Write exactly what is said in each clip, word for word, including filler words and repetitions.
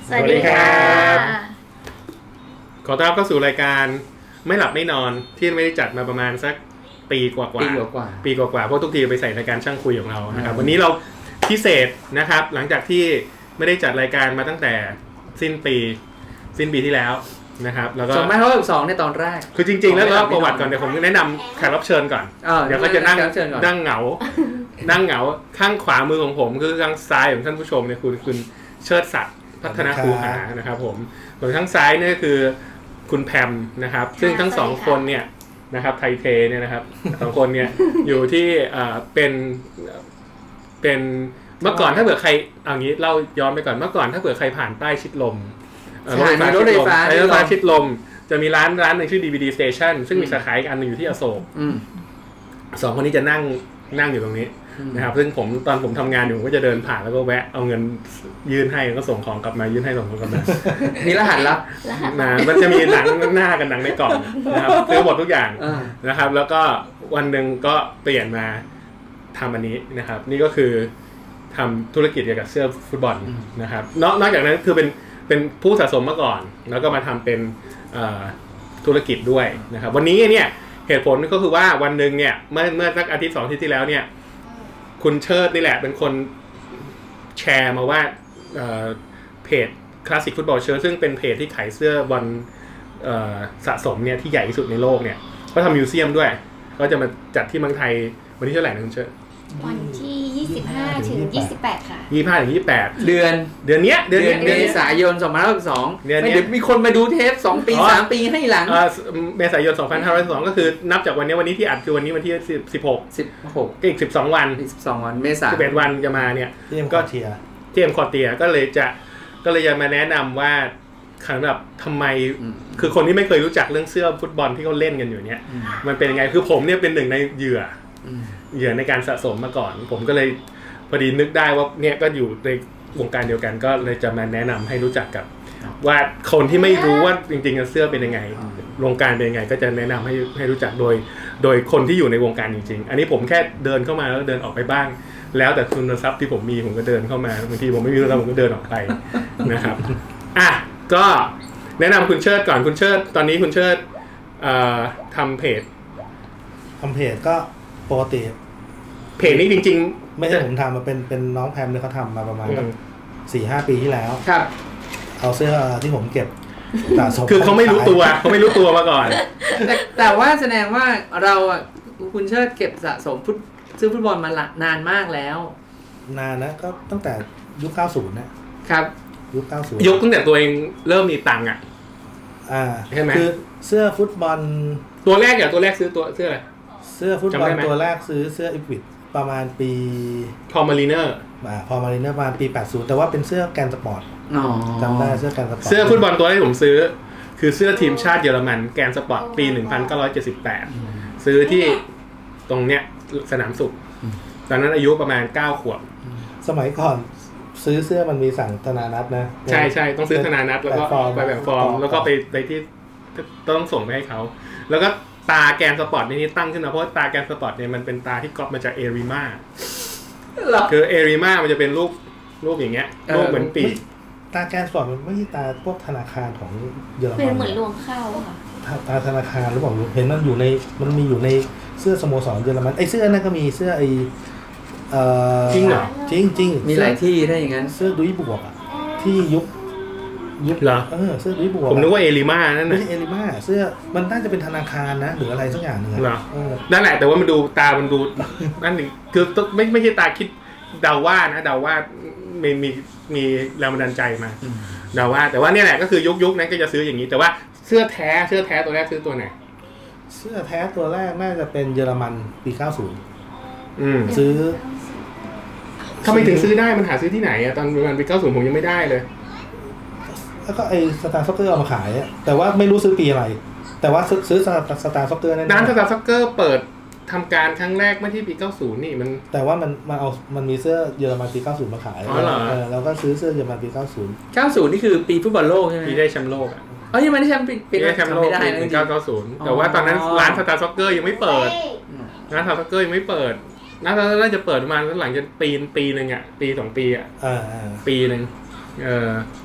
สวัสดีครับขอต้อนรับเข้าสู่รายการไม่หลับไม่นอนที่ไม่ได้จัดมาประมาณสักปีกว่าๆปีกว่าปีกว่าๆเพราะทุกทีไปใส่รายการช่างคุยของเรานะครับวันนี้เราพิเศษนะครับหลังจากที่ไม่ได้จัดรายการมาตั้งแต่สิ้นปีสิ้นปีที่แล้วนะครับแล้วก็สองพันห้าร้อยหกสิบสองในตอนแรกคือจริงๆแล้วก็ประวัติก่อนเดี๋ยวผมแนะนำแขกรับเชิญก่อนเดี๋ยวก็จะนั่งนั่งเหงานั่งเหงาข้างขวามือของผมคือข้างซ้ายของท่านผู้ชมเนี่ยคุณคุณเชิดศักดิ์พัฒนาคูหานะครับผมส่วนข้างซ้ายเนี่ยคือคุณแพมนะครับซึ่งทั้งสองคนเนี่ยนะครับไทเทเนี่ยนะครับสองคนเนี่ยอยู่ที่เป็นเป็นเมื่อก่อนถ้าเผื่อใครเอางี้เล่าย้อนไปก่อนเมื่อก่อนถ้าเผื่อใครผ่านใต้ชิดลมรถไฟฟ้ารถไฟฟ้ารถไฟฟ้าชิดลมจะมีร้านร้านหนึ่งชื่อ ดี วี ดี Station ซึ่งมีสาขาอีกอันหนึ่งอยู่ที่อโศกสองคนนี้จะนั่งนั่งอยู่ตรงนี้นะครับซึ่งผมตอนผมทำงานอยู่ก็จะเดินผ่านแล้วก็แวะเอาเงินยื่นให้ก็ส่งของกลับมายื่นให้ส่งของกลับมามีรหัสลับนะมันจะมีหนังหน้ากันหนังในกล่องนะครับซื้อหมดทุกอย่างนะครับแล้วก็วันหนึ่งก็เปลี่ยนมาทำอันนี้นะครับนี่ก็คือทำธุรกิจเกี่ยวกับเสื้อฟุตบอลนะครับนอกนอกจากนั้นคือเป็นเป็นผู้สะสมมาก่อนแล้วก็มาทำเป็นธุรกิจด้วยนะครับวันนี้เนี่ยเหตุผลก็คือว่าวันหนึ่งเนี่ยเมื่อเมื่อสักอาทิตย์สองอาทิตย์ที่แล้วเนี่ยคุณเชิดนี่แหละเป็นคนแชร์มาว่าเพจคลาสสิกฟุตบอลเชิร์ซึ่งเป็นเพจที่ขายเสื้อบอลสะสมเนี่ยที่ใหญ่ที่สุดในโลกเนี่ยก็ทำมิวเซียมด้วยก็จะมาจัดที่เมืองไทยวันที่เท่าไหร่นะคุณเชิดวันที่ยี่สิบห้าถึงยี่สิบแปดค่ะยี่สิบห้าถึงยี่สิบแปดเดือนเดือนเนี้ยเดือนเมษายนสองพันห้าร้อยหกสิบสองเดือนนี้มีคนมาดูเทปสองปีสามปีให้หลังเมษายนสองพันห้าร้อยสิบสองก็คือนับจากวันนี้วันนี้ที่อัดคือวันนี้วันที่สิบหกสิบหกอีกสิบสองวันอีกสิบสองวันเมษายนสิบเอ็ดวันจะมาเนี่ยก็เทียเทียมคอเตียก็เลยจะก็เลยจะมาแนะนำว่าสำหรับทำไมคือคนที่ไม่เคยรู้จักเรื่องเสื้อฟุตบอลที่เขาเล่นกันอยู่เนี่ยมันเป็นยังไงคือผมเนี่ยเป็นหนึ่งในเหยื่อเหยื่อในการสะสมมาก่อนผมก็เลยพอดีนึกได้ว่าเนี่ยก็อยู่ในวงการเดียวกันก็เลยจะมาแนะนำให้รู้จักกับว่าคนที่ไม่รู้ว่าจริงๆเสื้อเป็นยังไงวงการเป็นยังไงก็จะแนะนำให้ให้รู้จักโดยโดยคนที่อยู่ในวงการจริงๆอันนี้ผมแค่เดินเข้ามาแล้วเดินออกไปบ้างแล้วแต่ทุนทรัพย์ที่ผมมีผมก็เดินเข้ามาบางทีผมไม่มีแล้วผมก็เดินออกไปนะครับอ่ะก็แนะนำคุณเชิดก่อนคุณเชิดตอนนี้คุณเชิดทำเพจทำเพจก็ปกติเพจนี้จริงๆไม่ใช่ผมทำมาเป็นเป็นน้องแพมเนี่ยเขาทำมาประมาณสี่ห้าปีที่แล้วครับเอาเสื้อที่ผมเก็บสะสมคือเขาไม่รู้ตัวเขาไม่รู้ตัวมาก่อนแต่แต่ว่าแสดงว่าเราอ่ะคุณเชิดเก็บสะสมฟุตซื้อฟุตบอลมานานมากแล้วนานนะก็ตั้งแต่ยุคเก้าสิบนะครับยุคเก้าสิบยุคตั้งแต่ตัวเองเริ่มมีตังค์อ่ะอ่าใช่ไหมคือเสื้อฟุตบอลตัวแรกอย่างตัวแรกซื้อตัวเสื้ออะไรเสื้อฟุตบอลตัวแรกซื้อเสื้ออีควิดประมาณปีพอมารีเนอร์อ่าพอมารีเนอร์ประมาณปีแปดสิบแต่ว่าเป็นเสื้อแกนสปอร์ตอ๋อจำได้เสื้อแกนสปอร์ตเสื้อฟุตบอลตัวแรกผมซื้อคือเสื้อทีมชาติเยอรมันแกนสปอร์ตปีหนึ่งพันเก้าร้อยเจ็ดสิบแปดซื้อที่ตรงเนี้ยสนามสุขตอนนั้นอายุประมาณเก้าขวบสมัยก่อนซื้อเสื้อมันมีสั่งธนานัตนะใช่ใช่ต้องซื้อธนานัตแล้วก็ไปแบบฟอร์มแล้วก็ไปไปที่ต้องส่งไปให้เขาแล้วก็ตาแกนสปอร์ตนี่ตั้งขึ้นมาเพราะตาแกนสปอร์ตเนี่ยมันเป็นตาที่ก๊อปมาจากเอริมาคือเอริมามันจะเป็นรูปรูปอย่างเงี้ยรูปเหมือนปีตาแกนสปอร์ตมันไม่ใช่ตาพวกธนาคารของเยอรมันเป็นเหมือนรวงเข้าค่ะตาธนาคารหรือเปล่าเห็นมันอยู่ในมันมีอยู่ในเสื้อสโมสรเยอรมันไอ้เสื้อนั่นก็มีเสื้อไอ้จริงเหรอจริงจริงมีหลายที่ถ้าอย่างนั้นเสื้อดุยบวกอ่ะที่ยุคยุคเหรอเออเสื้อดุยบวกผมนึกว่าเอริมานั่นไม่ใช่เอริมาเสื้อมันน่าจะเป็นธนาคารนะหรืออะไรสักอย่างนึงเหรอนั่นแหละแต่ว่ามันดูตามันดูนั่นคือไม่ไม่ใช่ตาคิดเดาว่านะเดาว่ามีมีมีแรงบันดาลใจมาเดาว่าแต่ว่าเนี่ยแหละก็คือยุคยุคนั้นก็จะซื้ออย่างนี้แต่ว่าเสื้อแท้เสื้อแท้ตัวแรกซื้อตัวไหนเสื้อแท้ตัวแรกน่าจะเป็นเยอรมันปีเก้าสิบอืมซื้อทำไมถึงซื้อได้มันหาซื้อที่ไหนอะตอนประมาณปีเก้าสิบผมยังไม่ได้เลยแล้วก็ไอสตาร์ซ็อกเกอร์เอามาขายแต่ว่าไม่รู้ซื้อปีอะไรแต่ว่าซื้อสตาร์สตาร์ซ็อกเกอร์นั่นร้านสตาร์ซ็อกเกอร์เปิดทำการครั้งแรกเมื่อที่ปีเก้าสิบนี่มันแต่ว่ามันมันเอามันมีเสื้อเยอรมันปีเก้าสิบมาขายอ๋อเหรอเราก็ซื้อเสื้อเยอรมันปีเก้าสิบเก้าสิบนี่คือปีฟุตบอลโลกใช่ไหมปีได้แชมป์โลกอ่ะอ๋อยังไม่ได้แชมป์ปีได้แชมป์โลกปีหนึ่งพันเก้าร้อยเก้าสิบแต่ว่าตอนนั้นร้านสตาร์ซ็อกเกอร์ยังไม่เปิดร้านสตาร์ซ็อกเกอร์ยังไม่เปิดน่าน่าจะเปิดประมาณหลังจากปีปีนึงอ่ะปีสองปีอ่ะปีนึงเออ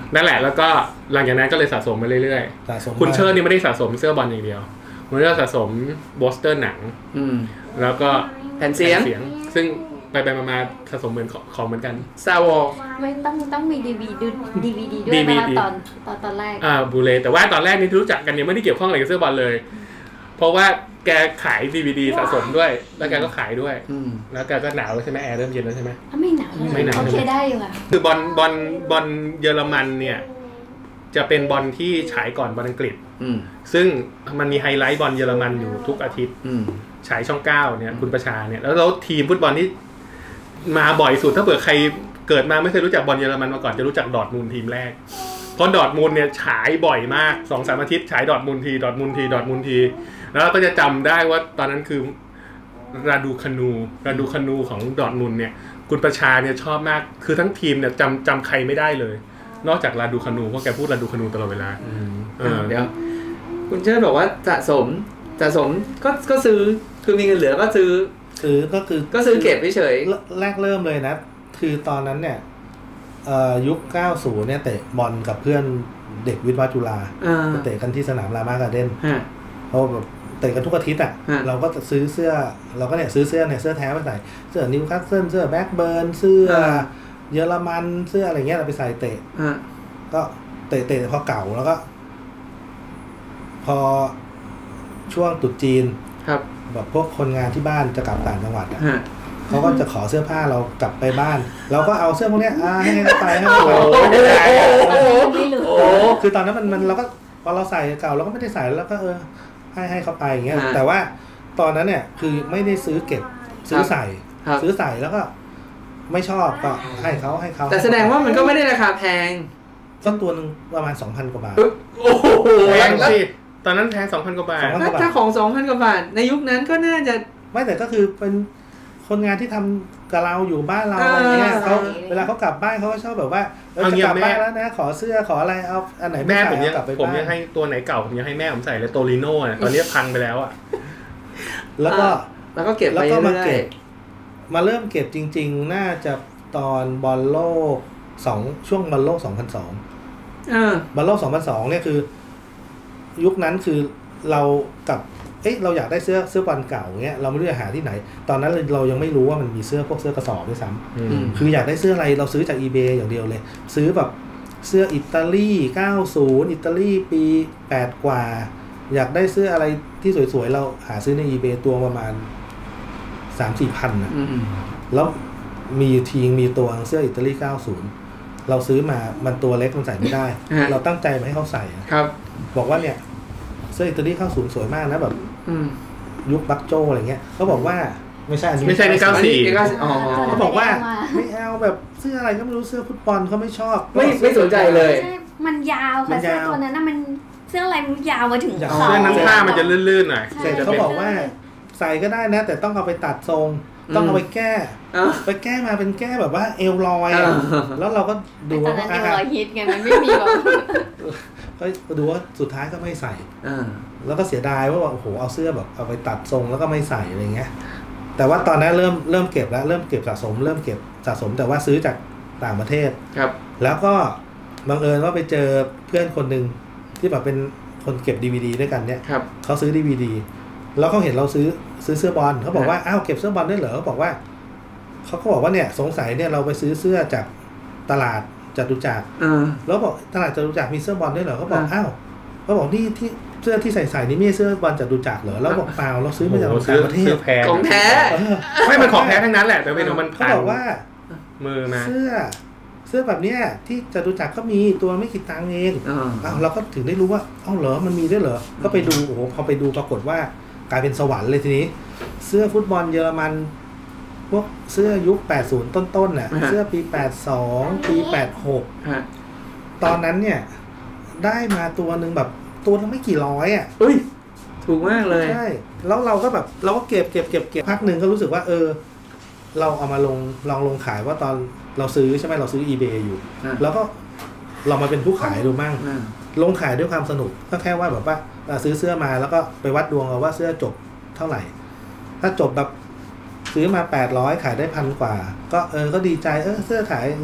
นั่นแหละแล้วก็หลังจากนั้นก็เลยสะสมมาเรื่อยสะสมๆคุณเชิญนี่ไม่ได้สะสมเสื้อบอลอย่างเดียวมันก็สะสมโปสเตอร์หนังอืมแล้วก็แผ่นเสียงซึ่งไปไปมาๆสะสมเหมือนของเหมือนกัน Star Wars ไม่ต้องต้องมีดีวีดีดีวีดีด้วยดีเววีลาดีตอนตอนตอนแรกอ่าบูเลแต่ว่าตอนแรกนี่ที่รู้จักกันยังไม่ได้เกี่ยวข้องอะไรกับเสื้อบอลเลย เพราะว่าแกขาย ดี วี ดี สะสมด้วยแล้วแกก็ขายด้วยอืมแล้วแกก็หนาวแล้วใช่ไหมแอร์เริ่มเย็นแล้วใช่ไหมอ่ะไม่หนาวเลยไม่หนาวโอเคได้อยู่ค่ะคือบอลบอลบอลเยอรมันเนี่ยจะเป็นบอลที่ฉายก่อนบอลอังกฤษอืมซึ่งมันมีไฮไลท์บอลเยอรมันอยู่ทุกอาทิตย์อืมฉายช่องเก้าเนี่ยคุณประชาเนี่ยแล้วแล้วทีมฟุตบอลที่มาบ่อยสุดถ้าเผื่อใครเกิดมาไม่เคยรู้จักบอลเยอรมันมาก่อนจะรู้จักดอร์ทมูลทีมแรกเพราะดอร์ทมูลเนี่ยฉายบ่อยมาก สองสาม อาทิตย์ฉายดอร์ทมูลทีดอร์ทมูลทีดอร์ทมูลทีแล้วก็จะจำได้ว่าตอนนั้นคือราดูคานูราดูคานูของดอร์ทมูลเนี่ยคุณประชาเนี่ยชอบมากคือทั้งทีมเนี่ยจำจำใครไม่ได้เลย นอกจากราดูคานูเพราะแกพูดราดูคานูตลอดเวลาเออเดี๋ยวคุณเชิดบอกว่าสะสมสะสมก็ก็ซื้อคือมีเงินเหลือก็ซื้อซื้อก็คือก็ซื้อเก็บเฉยแรกเริ่มเลยนะคือตอนนั้นเนี่ยยุคเก้าสิบเนี่ยเตะบอลกับเพื่อนเด็กวิทย์วจุฬาอ่าเตะกันที่สนามรามาการ์เด้นฮะเราแบบเตะกันทุกอาทิตย์อ่ะฮะเราก็จะซื้อเสื้อเราก็เนี่ยซื้อเสื้อเนี่ยเสื้อแท้ไปใส่เสื้อนิวคาสเซิลเสื้อแบ็กเบิร์นเสื้อเยอรมันเสื้ออะไรเงี้ยเราไปใส่เตะฮะก็เตะเตะพอเก่าแล้วก็ พอช่วงตรุษจีนครับแบบพวกคนงานที่บ้านจะกลับต่างจังหวัดอ่ะฮะเขาก็จะขอเสื้อผ้าเรากลับไปบ้าน เราก็เอาเสื้อพวกเนี้ยอ่าให้เขาไปให้เขาไปไม่เหลือโอ้คือตอนนั้นมันมันเราก็พอเราใส่เก่าเราก็ไม่ได้ใส่แล้วก็เออให้ให้เขาไปอย่างเงี้ยฮะแต่ว่าตอนนั้นเนี่ยคือไม่ได้ซื้อเก็บซื้อใส่ครับซื้อใส่แล้วก็ไม่ชอบก็ให้เขาให้เขาแต่แสดงว่ามันก็ไม่ได้ราคาแพงก็ตัวหนึ่งประมาณ สองพัน กว่าบาทโอ้โหแพงสิตอนนั้นแพงสองพันกว่าบาทสองพันถ้าถ้าของสองพันกว่าบาทในยุคนั้นก็น่าจะไม่แต่ก็คือเป็นคนงานที่ทำกับเราอยู่บ้านเราอะไรเงี้ยเออเขาเวลาเขากลับบ้านเขาก็ชอบแบบว่าเออเอาจะเงี้ยกลับบ้านแม่แล้วนะขอเสื้อขออะไรเอาอันไหนแม่ไใส่ผมยังเอากลับไปผมบ้านยังให้ตัวไหนเก่าผมยังให้แม่ผมใส่เลยโตลิโน่อะตอนนี้พังไปแล้วอ่ะแล้วก็แล้วก็เก็บแล้วไปก็มาเรื่อเก็ยบมาเริ่มเก็บจริงๆ น่าจะตอนบอลโลกสองช่วงบอลโลกสองพันสองๆเออบอลโลกสองพันสองเนี่ยคือ ยุคนั้นคือเรากับเอ๊ะเราอยากได้เสื้อเสื้อบอลเก่าเงี้ยเราไม่รู้จะหาที่ไหน ตอนนั้นเรายังไม่รู้ว่ามันมีเสื้อพวกเสื้อกระสอบด้วยซ้ำอืมคืออยากได้เสื้ออะไรเราซื้อจาก eBay อย่างเดียวเลย ซื้อแบบเสื้ออิตาลีเก้าสิบอิตาลีปีแปดกว่า อยากได้เสื้ออะไรที่สวยๆเราหาซื้อใน eBay ตัวประมาณ สามสี่ พันนะอืมแล้วมีทีมีตัวเสื้ออิตาลีเก้าสิบเราซื้อมามันตัวเล็กมันใส่ไม่ได้ เราตั้งใจมาให้เขาใส่อะครับบอกว่าเนี่ยเสื้ออิตาลีเก้าสิบสวยมากนะแบบอืมยุคบัคโจอะไรเงี้ยเขาบอกว่าไม่ใช่อันนี้ไม่ใช่ในเก้าอันสี่นี้ก็อ๋อเขาบอกว่าไม่เอาแบบเสื้ออะไรก็ไม่รู้เสื้อฟุตบอลเขาไม่ชอบไม่ไม่สนใจเลยใช่มันยาวมัค่ะนเสื้ยาอวตัวนั้นน่ะมันเสื้ออะไรมันยาวมาถึงยาวเขาเสื้อนั้นผ้ามันจะลื่นๆหน่อยใช่เสร็จเขาบอกว่าใส่ก็ได้นะ แต่ต้องเอาไปตัดทรง ต้องเอาไปแก้อ่ะไปแก้มาเป็นแก้แบบว่าเอวลอยอะอ่าแล้วเราก็ดูตอนว่านั้นอ่ะยังรอยฮิตไงมันไม่มีแบบก็ดูว่าสุดท้ายก็ไม่ใส่อ่าแล้วก็เสียดายว่าแบบโอ้โหเอาเสื้อแบบเอาไปตัดทรงแล้วก็ไม่ใส่อะไรเงี้ย แต่ว่าตอนนั้นเริ่มเริ่มเก็บแล้วเริ่มเก็บสะสม เริ่มเก็บสะสมแต่ว่าซื้อจากต่างประเทศครับแล้วก็บังเอิญว่าไปเจอเพื่อนคนหนึ่งที่แบบเป็นคนเก็บ ดี วี ดี ด้วยกันเนี่ยครับเขาซื้อ ดี วี ดี แล้วเขาเห็นเราซื้อซื้อเสื้อบอลเขาบอกว่าอ้าวเก็บเสื้อบอลด้วยเหรอเขาบอกว่าเขาก็บอกว่าเนี่ยสงสัยเนี่ยเราไปซื้อเสื้อจากตลาดจตุจักรอ่าแล้วบอกตลาดจตุจักรมีเสื้อบอลด้วยเหรอเขาบอกอ่าอ้าวเขาบอกนี่ที่เสื้อที่ใส่ใส่นี่ไม่ใช่เสื้อบอลจตุจักรเหรอแล้วบอกเปล่าเราซื้อมาจากโอ้โหต่างประเทศซื้อแพงของแท้เออไม่มันของแท้ทั้งนั้นแหละแต่เป็นมันเขาผ่านบอกว่ามือมาเสื้อเสื้อแบบเนี้ยที่จตุจักรก็มีตัวไม่กี่ตังค์เองอ่าอ้าวเราก็ถึงได้รู้ว่าเอ้าเหรอมันมีด้วยเหรอก็ไปดูโอ้โหพอไปดูปรากฏว่ากลายเป็นสวรรค์เลยทีนี้ เสื้อฟุตบอลเยอรมันพวกเสื้อยุคแปดสิบต้นๆน่ะเสื้อปีแปดสองปีแปดหกฮะตอนนั้นเนี่ยได้มาตัวหนึ่งแบบตัวละไม่กี่ร้อยอ่ะอุ้ยถูกมากเลยใช่แล้วเราก็แบบเราก็เก็บเก็บเก็บเก็บพักหนึ่งก็รู้สึกว่าเออ เราเอามาลงลองลงขายว่าตอนเราซื้อใช่ไหมเราซื้อ eBay อยู่อ่าแล้วก็เรามาเป็นผู้ขายดูมั่งอ่าลงขายด้วยความสนุกก็แค่ว่าแบบว่าอ่ะซื้อเสื้อมาแล้วก็ไปวัดดวงเอาว่าเสื้อจบเท่าไหร่ ถ้าจบแบบซื้อมาแปดร้อยขายได้พันกว่า ก็เออก็ดีใจเออเสื้อขาย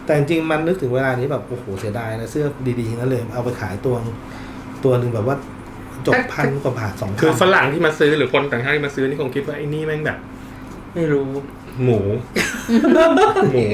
แต่จริงๆมันนึกถึงเวลานี้แบบโอ้โหเสียดายนะเสื้อดีๆนั่นเลยเอาไปขายตัวตัวหนึ่งแบบว่าจบพันกว่าบาทสองพันคือฝรั่งที่มาซื้อหรือคนต่างชาติที่มาซื้อนี่คงคิดว่าไอ้นี่แม่งแบบไม่รู้หมูหมู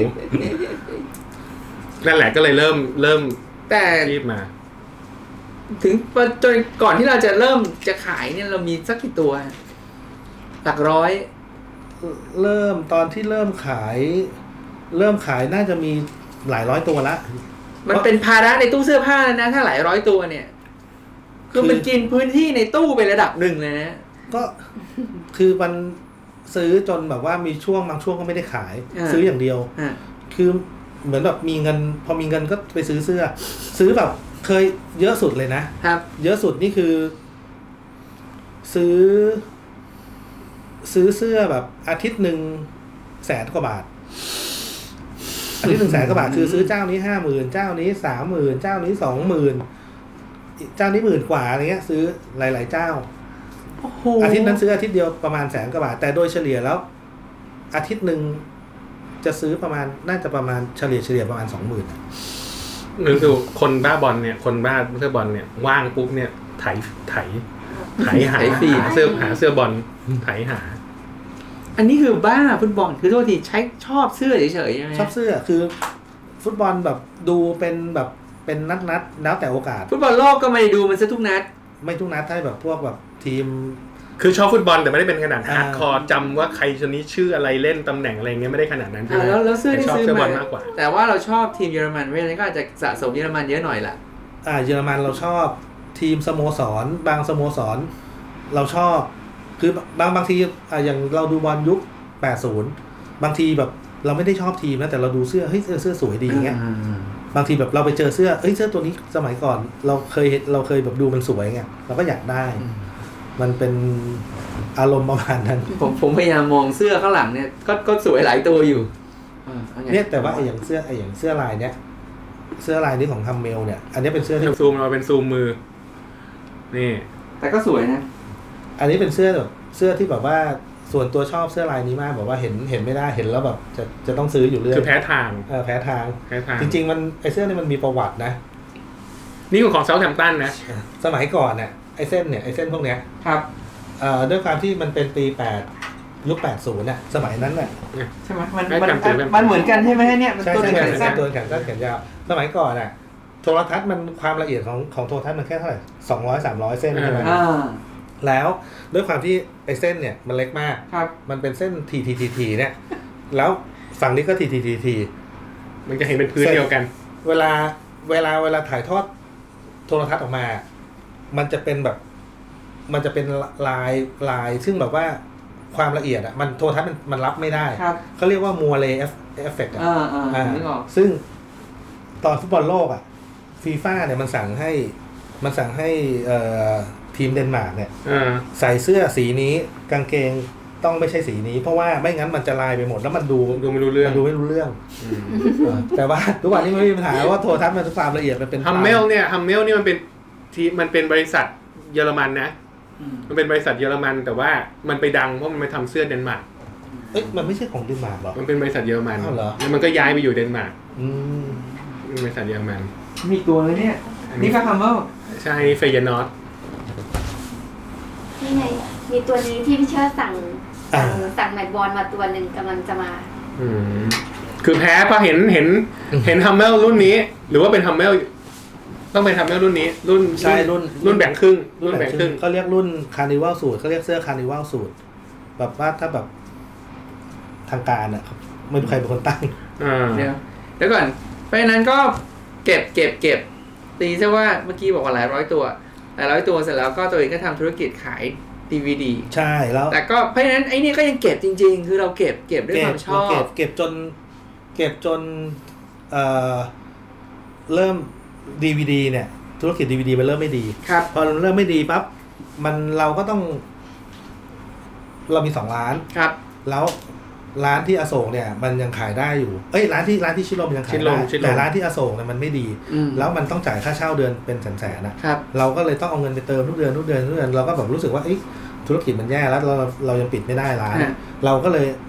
นั่นแหละก็เลยเริ่มเริ่มแต่รีบมาถึงจนก่อนที่เราจะเริ่มจะขายเนี่ยเรามีสักกี่ตัวหลักร้อยเริ่มตอนที่เริ่มขายเริ่มขายน่าจะมีหลายร้อยตัวละมันเป็นภาระในตู้เสื้อผ้านะถ้าหลายร้อยตัวเนี่ยคือมันกินพื้นที่ในตู้ไประดับหนึ่งเลยนะก็คือมันซื้อจนแบบว่ามีช่วงบางช่วงก็ไม่ได้ขายซื้ออย่างเดียวคือเหมือนแบบมีเงินพอมีเงินก็ไปซื้อเสื้อซื้อแบบเคยเยอะสุดเลยนะครับเยอะสุดนี่คือซื้อซื้อเสื้อแบบอาทิตย์หนึ่งแสนกว่าบาทอาทิตย์หนึ่งแสนกว่าบาทคือซื้อเจ้านี้ห้าหมื่นเจ้านี้สามหมื่นเจ้านี้สองหมื่นเจ้านี้หมื่นกว่าอะไรเงี้ยซื้อหลายๆเจ้าอาทิตย์นั้นซื้ออาทิตย์เดียวประมาณแสนกว่าบาทแต่โดยเฉลี่ยแล้วอาทิตย์หนึ่งจะซื้อประมาณน่าจะประมาณเฉลี่ยเฉลี่ยประมาณสองหมื่นนึกดูคนบ้าบอลเนี่ยคนบ้าเสื้อบอลเนี่ยว่างปุ๊บเนี่ยไถไถไถหาหาเสื้อหาเสื้อบอลไถหาอันนี้คือบ้าฟุตบอลคือโทษทีใช้ชอบเสื้อเฉยๆใช่ไหมชอบเสื้อคือฟุตบอลแบบดูเป็นแบบเป็นนัดนัดแล้วแต่โอกาสฟุตบอลโลกก็ไม่ดูมันซะทุกนัดไม่ทุกนัดให้แบบพวกแบบทีมคือชอบฟุตบอลแต่ไม่ได้เป็นขนาดฮาร์ดคอร์จำว่าใครชนิดชื่ออะไรเล่นตำแหน่งอะไรเงี้ยไม่ได้ขนาดนั้นใช่ไหมแล้วแล้วเสื้อที่ซื้อมามากกว่าแต่ว่าเราชอบทีมเยอรมันเพราะฉะนั้นก็อาจจะสะสมเยอรมันเยอะหน่อยละอ่าเยอรมันเราชอบทีมสโมสรบางสโมสรเราชอบคือบางบางทีอ่าอย่างเราดูบอลยุคแปดสิบบางทีแบบเราไม่ได้ชอบทีมนะแต่เราดูเสื้อเฮ้ยเสื้อเสื้อสวยดีเงี้ยบางทีแบบเราไปเจอเสื้อเอ้ยเสื้อตัวนี้สมัยก่อนเราเคยเห็นเราเคยแบบดูมันสวยไงเราก็อยากได้มันเป็นอารมณ์ประมาณนั้นผมผมพยายามมองเสื้อข้างหลังเนี่ยก็ก็สวยหลายตัวอยู่เนี่ยแต่ว่าไอ้อย่างเสื้อไอ้อย่างเสื้อลายเนี้ยเสื้อลายนี้ของทำเมลเนี่ยอันนี้เป็นเสื้อที่ซูมเราเป็นซูมมือนี่แต่ก็สวยนะอันนี้เป็นเสื้อแบบเสื้อที่แบบว่าส่วนตัวชอบเสื้อลายนี้มากแบบว่าเห็นเห็นไม่ได้เห็นแล้วแบบจะจะต้องซื้ออยู่เรื่อยคือแพ้ทางเออแพ้ทางแพ้ทางจริงๆมันไอเสื้อนี่มันมีประวัตินะนี่ของเซาท์แฮมป์ตันนะสมัยก่อนเนี่ยไอเส้นเนี่ยไอเส้นพวกเนี้ยครับเอ่อด้วยความที่มันเป็นปีแปดยุคแปดสิบน่ะสมัยนั้นน่ะใช่มั้ยมันมันเหมือนกันใช่มั้ยเนี่ยมันตัวแขนสั้นตัวแขนสั้นแขนยาวสมัยก่อนน่ะโทรทัศน์มันความละเอียดของของโทรทัศน์มันแค่เท่าไหร่สองร้อย สามร้อยเส้นใช่มั้ยอ่าแล้วด้วยความที่ไอเส้นเนี่ยมันเล็กมากมันเป็นเส้นทีๆๆๆเนี่ยแล้วฝั่งนี้ก็ทีๆๆมันจะเห็นเป็นพื้นเดียวกันเวลาเวลาเวลาถ่ายทอดโทรทัศน์ออกมามันจะเป็นแบบมันจะเป็นลายลายซึ่งแบบว่าความละเอียดอ่ะมันโทรทัศน์มันมันรับไม่ได้เขาเรียกว่ามัวเลย์เอฟเฟกต์อ่าซึ่งตอนฟุตบอลโลกอ่ะฟีฟ่าเนี่ยมันสั่งให้มันสั่งให้เอ่อทีมเดนมาร์กเนี่ยใส่เสื้อสีนี้กางเกงต้องไม่ใช่สีนี้เพราะว่าไม่งั้นมันจะลายไปหมดแล้วมันดูดูไม่รู้เรื่องดูไม่รู้เรื่องแต่ว่าทุกวันนี้ไม่มีปัญหาว่าโทรทัศน์มันความละเอียดมันเป็นฮัมเมลเนี่ยฮัมเมลนี่มันเป็นที่มันเป็นบริษัทเยอรมันนะมันเป็นบริษัทเยอรมันแต่ว่ามันไปดังเพราะมันไปทำเสื้อเดนมาร์กเอ้ยมันไม่ใช่ของเดนมาร์กหรอมันเป็นบริษัทเยอรมันแล้วมันก็ย้ายไปอยู่เดนมาร์กอืมเป็นบริษัทเยอรมันมีตัวเลยเนี่ยนี่ก็ฮัมเมลใช่เฟยนอตนี่ไงมีตัวนี้ที่พี่เชิดสั่งสั่งสั่งแมตบอลมาตัวหนึ่งกำลังจะมาอืมคือแพ้เพราะเห็นเห็นเห็นฮัมเมลรุ่นนี้หรือว่าเป็นฮัมเมลต้องเป็นฮัมเมลรุ่นนี้รุ่นใช่รุ่นรุ่นแบ่งครึ่งรุ่นแบ่งครึ่งเขาเรียกรุ่นคาร์นิวัลสูตรเขาเรียกเสื้อคาร์นิวัลสูตรแบบว่าถ้าแบบทางการอ่ะไม่รู้ใครเป็นคนตั้งเดี๋ยวเดี๋ยวก่อนเพราะฉะนั้นก็เก็บเก็บเก็บตีซะว่าเมื่อกี้บอกว่าหลายร้อยตัวหลายร้อยตัวเสร็จแล้วก็ตัวเองก็ทำธุรกิจขาย ดี วี ดีใช่แล้วแต่ก็เพราะฉะนั้นไอ้นี่ก็ยังเก็บจริงๆคือเราเก็บเก็บด้วยความชอบเก็บเก็บจนเก็บจนเอ่อเริ่ม ดี วี ดี เนี่ยธุรกิจ ดี วี ดี มันเริ่มไม่ดีพอมันเริ่มไม่ดีปั๊บมันเราก็ต้องเรามีสองร้านครับแล้วร้านที่อโศกเนี่ยมันยังขายได้อยู่เอ้ยร้านที่ร้านที่ชิดลมยังขายได้แต่ร้านที่อโศกเนี่ยมันไม่ดีแล้วมันต้องจ่ายค่าเช่าเดือนเป็นแสนๆนะเราก็เลยต้องเอาเงินไปเติมทุกเดือนทุกเดือนทุกเดือนเราก็แบบรู้สึกว่าธุรกิจมันแย่แล้วเราเรายังปิดไม่ได้ร้านเราก็เลย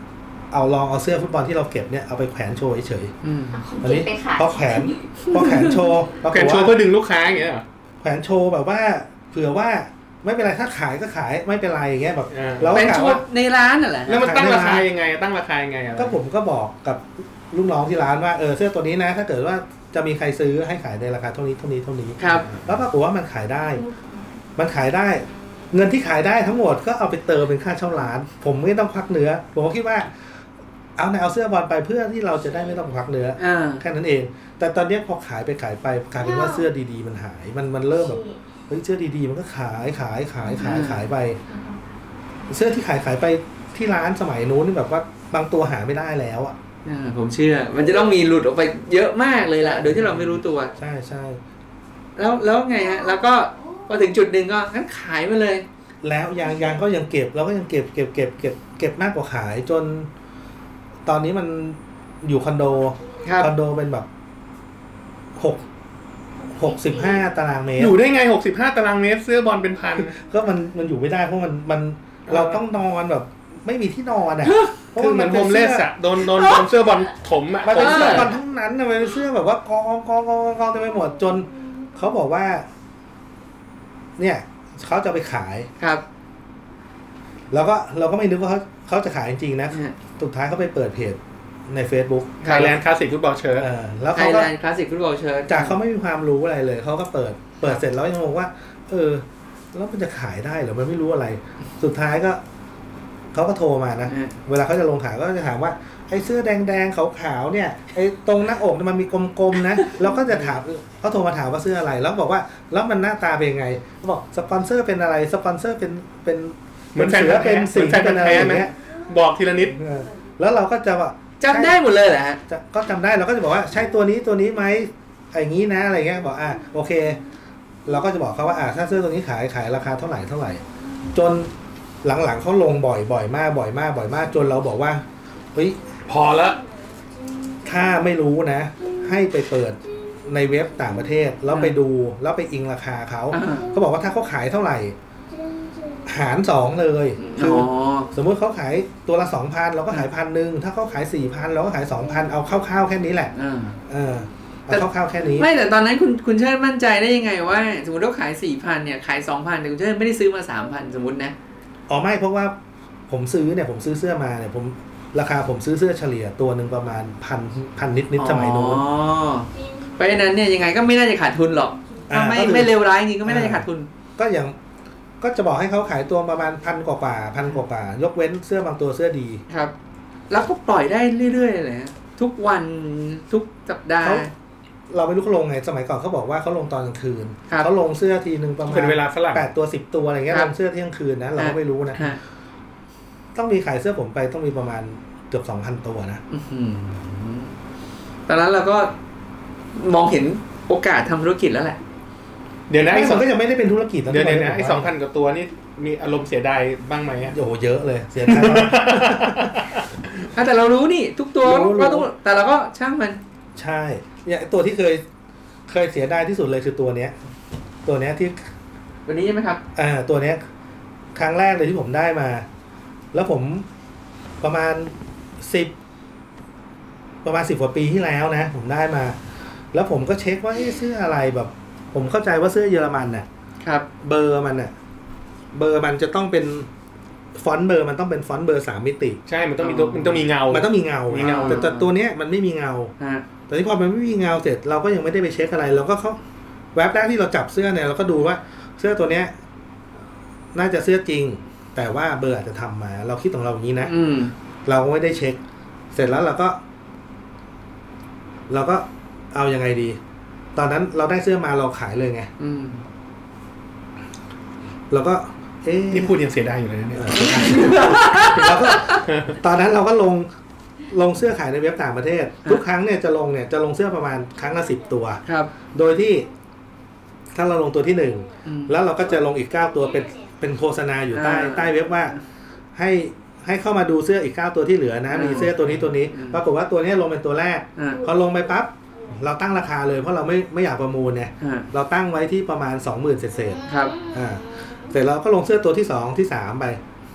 เอาลองเอาเสื้อฟุตบอลที่เราเก็บเนี่ยเอาไปแขวนโชว์เฉยอืมๆอันเก็บนี้ไปขายพอแขวนพอแขวนโชว์ปรากฏแขนโชว์เพื่อดึงลูกค้าอย่างเงี้ยเหรอแขวนโชว์แบบว่าเผื่อว่าไม่เป็นไรถ้าขายก็ขายไม่เป็นไรอย่างเงี้ยแบบอ่าเราเป็นกะชุดว่าในร้านน่ะแหละแล้วมันตั้งราคายังไงตั้งราคายังไงอะก็ผมก็บอกกับลูกน้องที่ร้านว่าเออเสื้อตัวนี้นะถ้าเกิดว่าจะมีใครซื้อให้ขายในราคาเท่านี้เท่านี้เท่านี้ครับแล้วปรากฏว่ามันขายได้ มันขายได้ เงินที่ขายได้ทั้งหมดก็เอาไปเติมเป็นค่าเช่าร้าน ผมไม่ต้องควักเนื้อผมก็คิดว่าเอาในเอาเสื้อบอลไปเพื่อที่เราจะได้ไม่ต้องควักเนื้ออ่าแค่นั้นเอง แต่ตอนนี้พอขายไปขายไปกลายเป็นว่าเสื้อดีๆมันหายมันมันเริ่มแบบเฮ้ยเสื้อดีๆมันก็ขายขายขายขายขายไป เสื้อที่ขายขายไปที่ร้านสมัยนู้นนี่แบบว่าบางตัวหาไม่ได้แล้วอ่ะอ่าผมเชื่อ มันจะต้องมีหลุดออกไปเยอะมากเลยล่ะโดยที่เราไม่รู้ตัวใช่ใช่แล้วแล้วไงฮะแล้วก็พอถึงจุดหนึ่งก็งั้นขายไปเลยแล้วยางยางก็ยังเก็บเราก็ยังเก็บเก็บเก็บเก็บเก็บมากกว่าขายจน ตอนนี้มันอยู่คอนโดครับคอนโดเป็นแบบหกหกสิบห้าตารางเมตรอยู่ได้ไงหกสิบห้าตารางเมตรเสื้อบอลเป็นพันก็มันมันอยู่ไม่ได้เพราะมันมันเราต้องนอนแบบ ไม่มีที่นอนอ่ะคือเหมือนโฮมเลสอะโดนโดนโดนเสื้อบอลถมอะมันเป็นถเสื้อมบอลทั้งนั้นนะมันเป็นเสื้อแบบว่ากองกองกองกองเต็มไปหมดจนเขาบอกว่า เนี่ยเขาจะไปขายครับแล้วก็เราก็ไม่นึกว่าเขาเขาจะขายจริงๆนะสุดท้ายเขาไปเปิดเพจใน Facebook ไทยแลนด์คลาสสิกฟุตบอลเชิร์ตเออแล้วไทเขายก็แลนด์คลาสสิกฟุตบอลเชิร์ตจากเขาไม่มีความรู้อะไรเลยเขาก็เปิดเปิดเสร็จแล้วยังงงว่า เออ แล้วมันจะขายได้เหรอมันไม่รู้อะไร สุดท้ายก็เขาก็โทรมานะเวลาเขาจะลงขายก็จะถามว่าไอ้เสื้อแดงๆขาวๆเนี่ยไอ้ตรงหน้าอกเนี่ยมันมีกลมๆนะเราก็จะถามเขาโทรมาถามว่าเสื้ออะไรแล้วบอกว่าแล้วมันหน้าตาเป็นยังไงเขาบอกสปอนเซอร์เป็นอะไรสปอนเซอร์เป็นเป็นเหมือนแฟนสือเป็นเหมืสิ่อง นแฟนเป็นอะไรแท้อย่างไหมเงี้ยบอกทีละนิดเออแล้วเราก็จะว่าจำได้หมดเลยเหรอฮะจะก็จำได้เราก็จะบอกว่าใช่ตัวนี้ตัวนี้ไหมอย่างนี้นะอะไรเงี้ยบอกอ่ะโอเค เราก็จะบอกเขาว่าอ่ะถ้าเสื้อตัวนี้ขายขายราคาเท่าไหร่เท่าไหร่ จนหลังๆเขาลงบ่อยบ่อยมากบ่อยมากบ่อยมากจนเราบอกว่าเฮ้ยพอแล้วถ้าไม่รู้นะ ให้ไปเปิดในเว็บต่างประเทศแล้วไปดูแล้วไปอิงราคาเขาเขาบอกว่าถ้าเขาขายเท่าไหร่ หารสองเลยคืออสมมติเขาขายตัวละสองพันเราก็ขายพันหนึ่งถ้าเขาขายสี่พันเราก็ขายสองพันเอาคร่าวๆแค่นี้แหละเออเอาคร่าวๆแค่นี้ไม่แต่ตอนนั้นคุณคุณเชิดมั่นใจได้ยังไงว่าสมมติว่าขายสี่พันเนี่ยขายสองพันแต่คุณเชิดไม่ได้ซื้อมาสามพันสมมตินะอ๋อไม่เพราะว่าผมซื้อเนี่ยผมซื้อเสื้อมาเนี่ยผมราคาผมซื้อเสื้อเฉลี่ยตัวหนึ่งประมาณพันพันนิดนิดสมัยนู้นอ๋อเพราะฉะนั้นเนี่ยยังไงก็ไม่น่าจะขาดทุนหรอกถ้าไม่ไม่เลวร้ายจริงก็ไม่น่าจะขาดทุนก็อย่างก็จะบอกให้เขาขายตัวประมาณพันกว่าๆพันกว่าๆยกเว้นเสื้อบางตัวเสื้อดีครับ แล้วก็ปล่อยได้เรื่อยๆเลยทุกวันทุกสัปดาห์เราไม่รู้เขาลงไงสมัยก่อนเขาบอกว่าเขาลงตอนกลางคืนเขาลงเสื้อทีหนึ่งประมาณเป็นเวลาฝรั่งแปดตัวสิบตัวอะไรเงี้ยลงเสื้อเที่ยงคืนนะเราก็ไม่รู้นะต้องมีขายเสื้อผมไปต้องมีประมาณเกือบสองพันตัวนะตอนนั้นเราก็มองเห็นโอกาสทำธุรกิจแล้วแหละเดี๋ยวนะไอ้มันก็ยังไม่ได้เป็นธุรกิจเดี๋ยวนะไอ้สองพันกว่าตัวนี่มีอารมณ์เสียดายบ้างไหมอ่ะโอ้โหเยอะเลยเสียดายแต่เรารู้นี่ทุกตัวก็ต้องแต่เราก็ช่างมันใช่เนี่ยตัวที่เคยเคยเสียดายที่สุดเลยคือตัวเนี้ยตัวเนี้ยที่วันนี้ใช่ไหมครับอ่าตัวเนี้ยครั้งแรกเลยที่ผมได้มาแล้วผมประมาณสิบประมาณสิบกว่าปีที่แล้วนะผมได้มาแล้วผมก็เช็คว่าเสื้ออะไรแบบผมเข้าใจว่าเสื้อเยอรมันน่ะครับเบอร์มันน่ะเบอร์มันจะต้องเป็นฟอนต์เบอร์มันต้องเป็นฟอนต์เบอร์สามมิติใช่มันต้องมีมันต้องมีเงามันต้องมีเงาแต่แต่ตัวเนี้ยมันไม่มีเงาแต่ที่พอมันไม่มีเงาเสร็จเราก็ยังไม่ได้ไปเช็คอะไรเราก็เขาแวบแรกที่เราจับเสื้อเนี่ยเราก็ดูว่าเสื้อตัวเนี้ยน่าจะเสื้อจริงแต่ว่าเบอร์อาจจะทำมาเราคิดของเราอย่างนี้นะเราก็ไม่ได้เช็คเสร็จแล้วเราก็ เราก็เอายังไงดีตอนนั้นเราได้เสื้อมาเราขายเลยไงเราก็เอ๊ะนี่พูดยังเสียดายอยู่เลยเนี่ยเราก็ตอนนั้นเราก็ลงลงเสื้อขายในเว็บต่างประเทศทุกครั้งเนี่ยจะลงเนี่ยจะลงเสื้อประมาณครั้งละสิบตัวครับโดยที่ถ้าเราลงตัวที่หนึ่งแล้วเราก็จะลงอีกเก้าตัวเป็นเป็นโฆษณาอยู่ใต้ใต้เว็บว่าให้ให้เข้ามาดูเสื้ออีกเก้าตัวที่เหลือนะมีเสื้อตัวนี้ตัวนี้ปรากฏว่าตัวนี้ลงเป็นตัวแรกพอลงไปปั๊บเราตั้งราคาเลยเพราะเราไม่ไม่อยากประมูลเนี่ยเราตั้งไว้ที่ประมาณ สองหมื่น เศษๆครับอ่าเสร็จเราก็ลงเสื้อตัวที่สองที่สามไป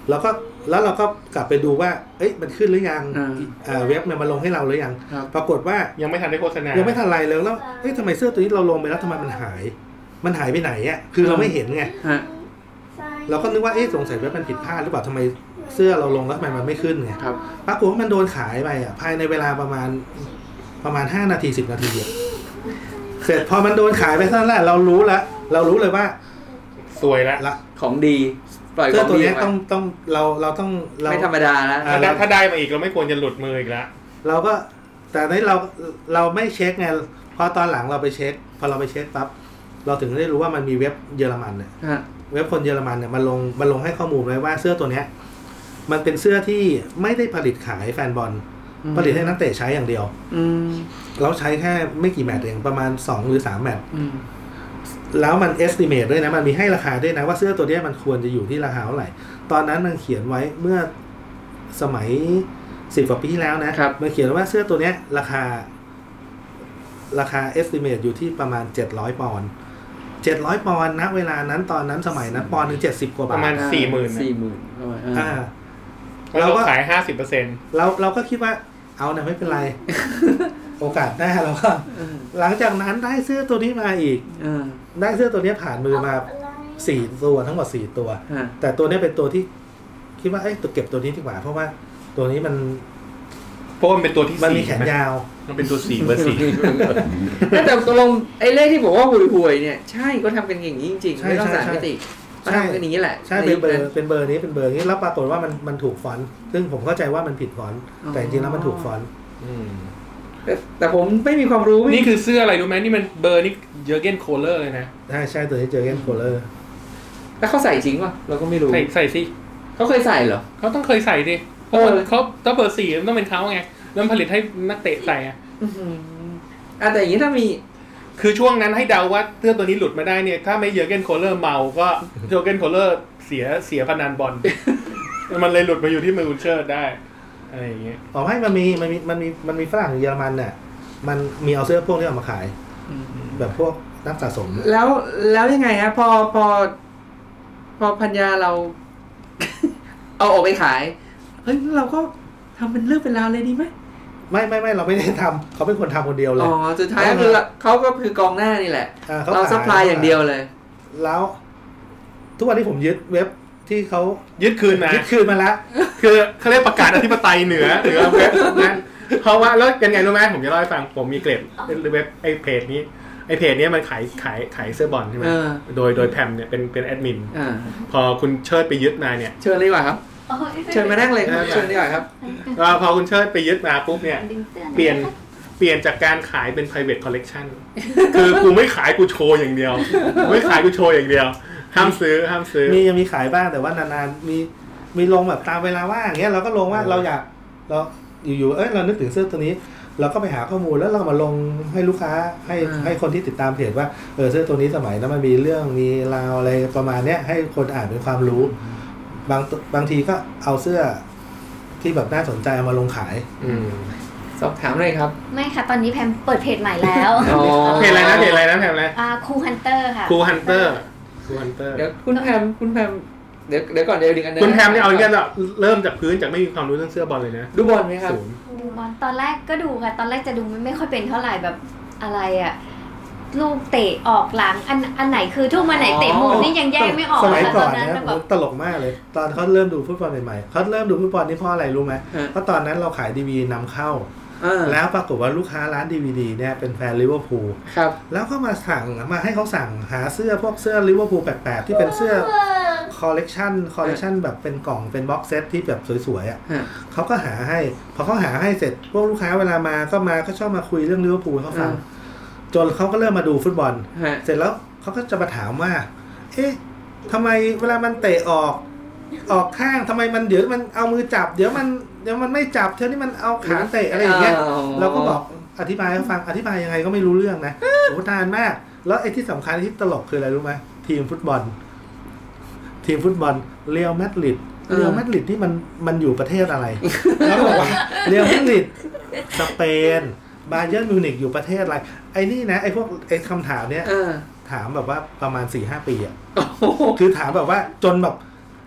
แล้วก็แล้วเราก็กลับไปดูว่าเอ้ยมันขึ้นหรือยังอ่าอ่าเว็บเนี่ยมาลงให้เราหรือยังครับปรากฏว่ายังไม่ทันได้โฆษณายังไม่ทันไรเลยแล้วเฮ้ยทำไมเสื้อตัวนี้เราลงไปแล้วทำไมมันหาย มันหายไปไหนอ่ะคือเราไม่เห็นไงฮะเราก็นึกว่าเอ๊ะสงสัยเว็บมันผิดพลาดหรือเปล่าทำไมเสื้อเราลงแล้วทำไมมันไม่ขึ้นไงครับปรากฏว่ามันโดนขายไปอ่ะภายในเวลาประมาณประมาณห้านาทีสิบนาทีอ่ะเสร็จพอมันโดนขายไปเท่านั้นแหละเรารู้แล้วเรารู้เลยว่าสวยละละของดีปล่อยขเสื้อองตัวดีเนี้ยไว้ต้องต้องเราเราต้องเราไม่ธรรมดาแล้วอ่าถ้าได้ถ้าได้มาอีกเราไม่ควรจะหลุดมืออีกแล้วเราก็แต่ในเราเราไม่เช็คไงพอตอนหลังเราไปเช็คพอเราไปเช็คปั๊บเราถึงได้รู้ว่ามันมีเว็บเยอรมันเนี่ยฮะเว็บคนเยอรมันเนี่ยมันลงมันลงให้ข้อมูลไว้ว่าเสื้อตัวเนี้ยมันเป็นเสื้อที่ไม่ได้ผลิตขายแฟนบอลผลิตให้นักเตะใช้อย่างเดียวอืมเราใช้แค่ไม่กี่แมตช์เองประมาณสองหรือสามแมตช์อืมแล้วมัน estimate ด้วยนะมันมีให้ราคาด้วยนะว่าเสื้อตัวเนี้ยมันควรจะอยู่ที่ราคาเท่าไหร่ตอนนั้นมันเขียนไว้เมื่อสมัยสิบกว่าปีที่แล้วนะมันเขียนว่าเสื้อตัวเนี้ยราคาราคา estimate อยู่ที่ประมาณเจ็ดร้อยปอนด์เจ็ดร้อยปอนด์ณเวลานั้นตอนนั้นสมัยนั้นปอนด์หนึ่งเจ็ดสิบกว่าปบาทระมาณ สี่หมื่นสี่หมื่นประมาณอ่าเราก็ขายห้าสิบเปอร์เซ็นต์เราเราก็คิดว่าเอาเนี่ยไม่เป็นไร โอกาสหน้าเราก็หลังจากนั้นได้เสื้อตัวนี้มาอีกอ่าได้เสื้อตัวนี้ผ่านมือมาสี่ตัวทั้งหมดสี่ตัวฮะแต่ตัวนี้เป็นตัวที่คิดว่าเอ้ยตัวเก็บตัวนี้ดีกว่าเพราะว่าตัวนี้มันเพราะมันเป็นตัวที่มันมีสี่แขนยาวมันเป็นตัวสี่เบอร์สี่แต่ตกลงไอ้เลขที่บอกว่าห่วยๆเนี่ยใช่ก็ทำกันอย่างนี้จริงๆไม่ต้องสารมิติก็ทำกันอย่างนี้แหละใช่เป็นเบอร์เป็นเบอร์นี้เป็นเบอร์นี้แล้วปรากฏว่ามันมันถูกฟอนต์ซึ่งผมเข้าใจว่ามันผิดฟอนต์แต่จริงๆแล้วมันถูกฟอนต์แต่แต่ผมไม่มีความรู้นี่คือเสื้ออะไรรู้ไหมนี่มันเบอร์นี่เยอร์เกนโคลเลอร์เลยนะใช่ใช่ตัวนี้เจอเกนโคลเลอร์แล้วเขาใส่จริงป่ะเราก็ไม่รู้ใส่ใส่สิเขาเคยใส่เหรอเขาต้องเคยใส่ดิเพราะว่าเขาต้องเบอร์สี่มันต้องเป็นเขาไงแล้วผลิตให้นักเตะใส่อะอืมอ่ะแต่อย่างนี้ถ้ามีคือช่วงนั้นให้เดาว่าเสื้อตัวนี้หลุดมาได้เนี่ยถ้าไม่เยอร์เกนโคลเลอร์เมาก็เยอร์เกนโคลเลอร์เสียเสียพนันบอล มันเลยหลุดมาอยู่ที่มือคุณเชิดได้อะไรอย่างเงี้ยอ๋อไม่มันมีมันมีมันมีมันมีฝรั่งเยอรมันเนี่ยมันมีเอาเสื้อพวกนี้ออกมาขายแบบพวกนักสะสมแล้วแล้วยังไงฮะพอพอ พอพัญญาเรา เอาออกไปขายเฮ้ยเราก็ทำเป็นเรื่องเป็นราวเลยดีไหมไม่ไม่ไม่เราไม่ได้ทำเขาเป็นคนทำคนเดียวเลยอ๋อสุดท้ายก็คือเขาก็คือกองหน้านี่แหละอ่เราซัพพลายอย่างเดียวเลยแล้ว ทุกวันนี้ผมยึดเว็บที่เขายึดคืนมายึดคืนมาแล้วคือเขาเรียกประกาศอธิปไตยเหนือเหนือเว็บนั้นเพราะว่าแล้วยังไงรู้ไหมผมจะเล่าให้ฟังผมมีเกรดเว็บไอเพจนี้ไอเพจนี้มันขายขายขายเสื้อบอลใช่ไหมโดยโดยแพมเนี่ยเป็นเป็นแอดมินพอคุณเชิดไปยึดมาเนี่ยเชิญเลยดีกว่าครับเชิญมานั่งเลยครับเชิญดีกว่าครับพอคุณเชิดไปยึดมาปุ๊บเนี่ยเปลี่ยนเปลี่ยนจากการขายเป็น private collection คือกูไม่ขายกูโชว์อย่างเดียวไม่ขายกูโชว์อย่างเดียวห้ามซื้อห้ามซื้อมียังมีขายบ้างแต่ว่านานๆมีมีลงแบบตามเวลาว่างอย่างเงี้ยเราก็ลงว่าเราอยากเราอยู่ๆเอ้ยเรานึกถึงเสื้อตัวนี้เราก็ไปหาข้อมูลแล้วเรามาลงให้ลูกค้าให้ให้คนที่ติดตามเพจว่าเออเสื้อตัวนี้สมัยนั้นมันมีเรื่องมีราวอะไรประมาณเนี้ยให้คนอ่านเป็นความรู้บางบางทีก็เอาเสื้อที่แบบน่าสนใจเอามาลงขายสอบถามเลยครับไม่ค่ะตอนนี้แพมเปิดเพจใหม่แล้วเพจอะไรนะเพจอะไรนะแพมอะไรอ่าคูฮันเตอร์ค่ะคูฮันเตอร์คูฮันเตอร์เดี๋ยวคุณแพมคุณแพมเดี๋ยวเดี๋ยวก่อนเดี๋ยวดึงอันนั้นคุณแพมเนี่ยเอาอย่างเงี้ยเริ่มจากพื้นจากไม่มีความรู้เรื่องเสื้อบอลเลยนะดูบอลไหมครับดูบอลตอนแรกก็ดูค่ะตอนแรกจะดูไม่ค่อยเป็นเท่าไหร่แบบอะไรอะลูกเตะออกหลังอันอันไหนคือทุกมาไหนเตะมุมนี่ยังแยกไม่ออกสมัยก่อนนะตลกมากเลยตอนเขาเริ่มดูฟุตบอลใหม่ๆเขาเริ่มดูฟุตบอลนี่เพราะอะไรรู้ไหมเพราะตอนนั้นเราขายดีวีนำเข้าแล้วปรากฏว่าลูกค้าร้าน ดี วี ดี เนี่ยเป็นแฟนลิเวอร์พูลครับแล้วก็มาสั่งมาให้เขาสั่งหาเสื้อพวกเสื้อลิเวอร์พูลแปลกๆที่เป็นเสื้อคอลเลกชันคอลเลกชันแบบเป็นกล่องเป็นบ็อกเซตที่แบบสวยๆอ่ะเขาก็หาให้พอเขาหาให้เสร็จพวกลูกค้าเวลามาก็มาก็ชอบมาคุยเรื่องลิเวอร์พูลเขาฟังจนเขาก็เริ่มมาดูฟุตบอลเสร็จแล้วเขาก็จะมาถามว่าเอ๊ะทำไมเวลามันเตะออกออกข้างทำไมมันเดี๋ยวมันเอามือจับเดี๋ยวมันเดี๋ยวมันไม่จับเท่านี้มันเอาขาเตะอะไรอย่างเงี้ยเราก็บอกอธิบายให้ฟังอธิบายยังไงก็ไม่รู้เรื่องนะโอ้นานมากแล้วไอ้ที่สำคัญที่ตลกคืออะไรรู้ไหมทีมฟุตบอลทีมฟุตบอลเรอัลมาดริดเรอัลมาดริดที่มันมันอยู่ประเทศอะไรแล้วก็บอกว่าเรอัลมาดริดสเปนบาเยิร์นมิวนิกอยู่ประเทศอะไรไอ้นี่นะไอ้พวกไอ้คำถามเนี้ยถามแบบว่าประมาณ สี่ห้า ปีอ่ะคือถามแบบว่าจนแบบ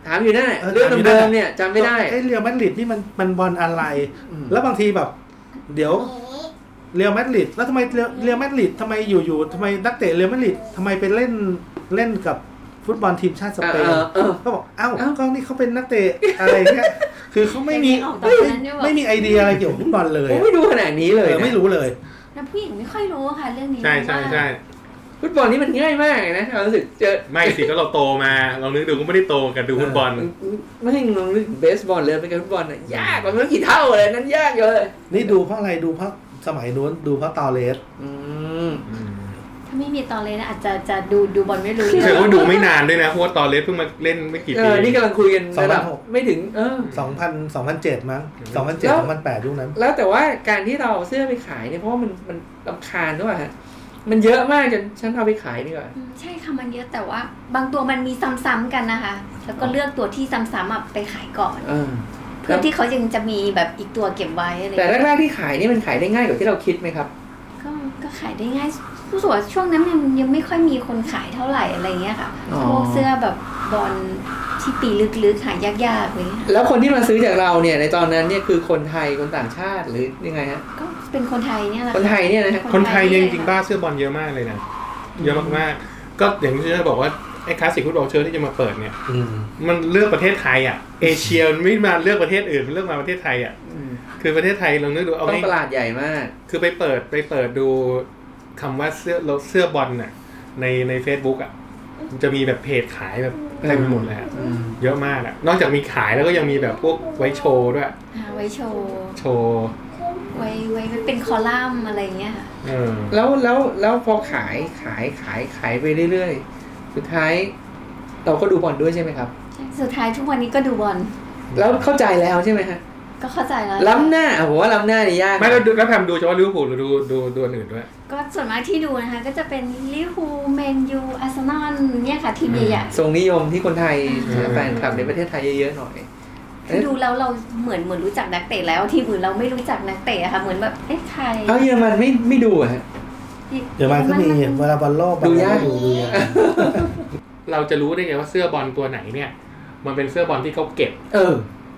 ถามอยู่นั่นแหละเรื่องเดิมๆเนี่ยจำไม่ได้ไอ้เรียลมาดริดนี่มันมันบอลอะไรแล้วบางทีแบบเดี๋ยวเรียลมาดริดแล้วทำไมเรียลมาดริดทำไมอยู่ๆทำไมนักเตะเรียลมาดริดทำไมไปเล่นเล่นกับฟุตบอลทีมชาติสเปนก็บอกเอ้าก็นี่เขาเป็นนักเตะอะไรเงี้ยคือเขาไม่มีไม่มีไอเดียอะไรเกี่ยวกับฟุตบอลเลยไม่ดูขนาดนี้เลยไม่รู้เลยแล้วผู้หญิงไม่ค่อยรู้ค่ะเรื่องนี้ใช่ใช่ใช่ฟุตบอลนี่มันง่ายมากนะเรารู้สึกเจอไม่สิก็เราโตมาเรานึกดูก็ไม่ได้โตกันดูฟุตบอลไม่ให้ลองนึกเบสบอลเลยเป็นการฟุตบอลน่ะยากกว่ามันกี่เท่าเลยนั้นยากเลยนี่ดูเพราะอะไรดูเพราะสมัยนู้นดูเพราะตอเลสถ้าไม่มีตอเลสอาจจะจะดูดูบอลไม่รู้แต่ว่าดูไม่นานด้วยนะเพราะว่าตอเลสเพิ่งมาเล่นไม่กี่ปีนี่กำลังคุยกันระดับไม่ถึงเออสองพันสองพันเจ็ดมั้งสองพันเจ็ดสองพันแปดยุคนั้นแล้วแต่ว่าการที่เราเสื้อไปขายเนี่ยเพราะว่ามันมันรำคาญด้วยฮะมันเยอะมากจนฉันเอาไปขายดีกว่าใช่ค่ะมันเยอะแต่ว่าบางตัวมันมีซ้ำๆกันนะคะแล้วก็เลือกตัวที่ซ้ำๆไปขายก่อนเพื่อที่เขายังจะมีแบบอีกตัวเก็บไว้อะไรแต่แรกๆที่ขายนี่มันขายได้ง่ายกว่าที่เราคิดไหมครับก็ก็ขายได้ง่ายรู้สึกว่าช่วงนั้นมันยังไม่ค่อยมีคนขายเท่าไหร่อะไรเงี้ยค่ะพวกเสื้อแบบบอลที่ปีลึกๆขายยากๆเลยแล้วคนที่มาซื้อจากเราเนี่ยในตอนนั้นเนี่ยคือคนไทยคนต่างชาติหรือยังไงฮะก็เป็นคนไทยเนี่ยแหละคนไทยเนี่ยนะคนไทยเนี่ยจริงๆบ้าเสื้อบอลเยอะมากเลยนะเยอะมากๆก็อย่างที่จะบอกว่าไอ้คลาสสิกฟุตบอลเชิร์ที่จะมาเปิดเนี่ยมันเลือกประเทศไทยอ่ะเอเชียไม่มาเลือกประเทศอื่นมันเลือกมาประเทศไทยอ่ะคือประเทศไทยลองนึกดูเอาต้องตลาดใหญ่มากคือไปเปิดไปเปิดดูคำว่าเสื้อเสื้อบอลน่ะในใน Facebook อ่ะมันจะมีแบบเพจขายแบบเต็มไปหมดเลยเยอะมากอ่ะนอกจากมีขายแล้วก็ยังมีแบบพวกไว้โชว์ด้วยไว้โชว์โชว์ไว้ไว้เป็นคอลัมน์อะไรเงี้ยค่ะแล้วแล้วแล้วพอขายขายขายขายไปเรื่อยๆสุดท้ายเราก็ดูบอลด้วยใช่ไหมครับสุดท้ายทุกวันนี้ก็ดูบอลแล้วเข้าใจแล้วใช่ไหมฮะก็เข้าใจแล้วล้ำหน้าผมว่าล้ำหน้านี่ยากไม่แล้วแล้วแพมดูเฉพาะลิเวอร์พูลหรือดูดูดูอื่นด้วยก็ส่วนมากที่ดูนะคะก็จะเป็นลิเวอร์พูลแมนยูอาร์เซนอลเนี่ยค่ะทีมใหญ่ๆทรงนิยมที่คนไทยแฟนคลับในประเทศไทยเยอะๆหน่อยดูแล้วเราเหมือนเหมือนรู้จักนักเตะแล้วทีมอื่นเราไม่รู้จักนักเตะค่ะเหมือนแบบเอ๊ะใครเอาเยอรมันไม่ไม่ดูอ่ะเยอรมันก็มีเวลาบอลโลกดูยากดูดูเราจะรู้ได้ไงว่าเสื้อบอลตัวไหนเนี่ยมันเป็นเสื้อบอลที่เขาเก็บเออ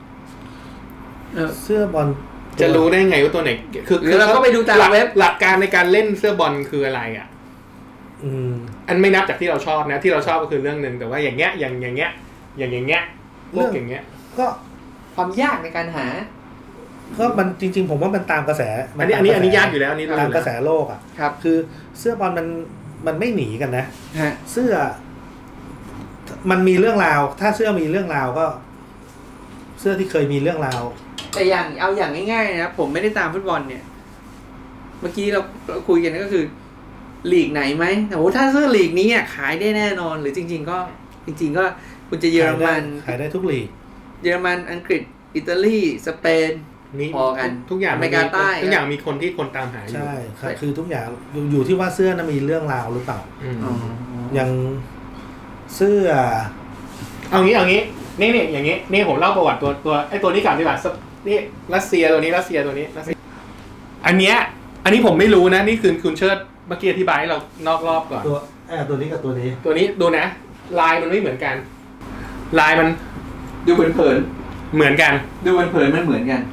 เสื้อบอลจะรู้ได้ไงว่าตัวไหนคือคือเราก็ไปดูตามเว็บหลักการในการเล่นเสื้อบอลคืออะไรอ่ะอืมอันไม่นับจากที่เราชอบนะที่เราชอบก็คือเรื่องนึงแต่ว่าอย่างเงี้ยอย่างอย่างเงี้ยอย่างอย่างเงี้ยพวกอย่างเงี้ยก็ความยากในการหาก็มันจริงๆผมว่ามันตามกระแสอันนี้อันนี้อันนี้ยากอยู่แล้วอันนี้ตามกระแสโลกอ่ะครับคือเสื้อบอลมันมันไม่หนีกันนะเสื้อมันมีเรื่องราวถ้าเสื้อมีเรื่องราวก็เสื้อที่เคยมีเรื่องราวแต่อย่างเอาอย่างง่ายๆนะผมไม่ได้ตามฟุตบอลเนี่ยเมื่อกี้เราเราคุยกันก็คือลีกไหนไหมโอ้โหถ้าเสื้อลีกนี้อ่ะขายได้แน่นอนหรือจริงๆก็จริงๆก็คุณจะเยอรมันขายได้ทุกลีกเยอรมันอังกฤษอิตาลีสเปนพอกันทุกอย่างอเมริกาใต้ทุกอย่างมีคนที่คนตามหาอยู่ใช่ครับคือทุกอย่างอยู่ที่ว่าเสื้อนั้นมีเรื่องราวหรือเปล่าอย่างเสื้อเอางี้เอางี้นี่นี่อย่างงี้นี่ผมเล่าประวัติตัวตัวไอ้ตัวนี้ก่อนดีกว่านี่รัสเซียตัวนี้รัสเซียตัวนี้รัสเซียอันเนี้ยอันนี้ผมไม่รู้นะนี่คือคุณเชิดเมื่อกี้อธิบายให้เรานอกรอบก่อนตัวเออตัวนี้กับตัวนี้ตัวนี้ดูนะลายมันไม่เหมือนกันลายมันดูเผินๆเหมือนกันดูเผินๆมันเหมือนกัน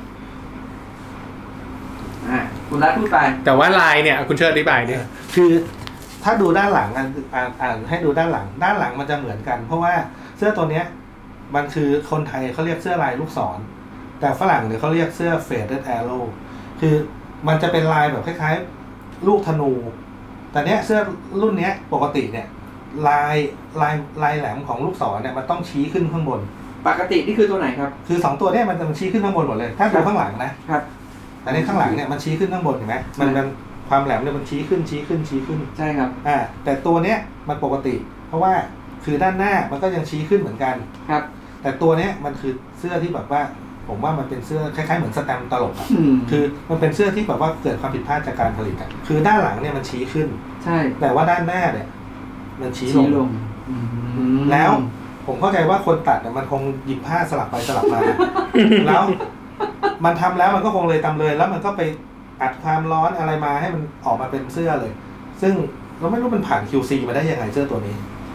อ่าคุณรัฐพูดไปแต่ว่าลายเนี่ยคุณเชิดอธิบายดิคือถ้าดูด้านหลังอ่านอ่านอ่านให้ดูด้านหลังด้านหลังมันจะเหมือนกันเพราะว่าเสื้อตัวเนี้ยมันคือคนไทยเขาเรียกเสื้อลายลูกศรแต่ฝรั่งเนี่ยเขาเรียกเสื้อ faded arrow คือมันจะเป็นลายแบบคล้ายๆลูกธนูแต่เนี้ยเสื้อรุ่นเนี้ยปกติเนี่ยลายลายลายแหลมของลูกศรเนี่ยมันต้องชี้ขึ้นข้างบนปกตินี่คือตัวไหนครับคือสองตัวเนี้ยมันจะชี้ขึ้นข้างบนหมดเลยถ้าดูข้างหลังนะครับแต่ในข้างหลังเนี่ยมันชี้ขึ้นข้างบนเห็นไหมมันมันความแหลมเนี่ยมันชี้ขึ้นชี้ขึ้นชี้ขึ้นใช่ครับอ่าแต่ตัวเนี้ยมันปกติเพราะว่าคือด้านหน้ามันก็ยังชี้ขึ้นเหมือนกันครับแต่ตัวเนี้ยมันคือเสื้อที่แบบว่าผมว่ามันเป็นเสื้อคล้ายๆเหมือนสแตมป์ตลกอ่ะคือมันเป็นเสื้อที่แบบว่าเกิดความผิดพลาดจากการผลิตอ่ะคือด้านหลังเนี่ยมันชี้ขึ้นใช่แต่ว่าด้านหน้าเนี่ยมันชี้ลงแล้วผมเข้าใจว่าคนตัดเนี่ยมันคงหยิบผ้าสลับไปสลับมาแล้วมันทำแล้วมันก็คงเลยตามเลยแล้วมันก็ไปอัดความร้อนอะไรมาให้มันออกมาเป็นเสื้อเลยซึ่งเราไม่รู้มันผ่าน คิว ซี มาได้ยังไงเสื้อตัวนี้ค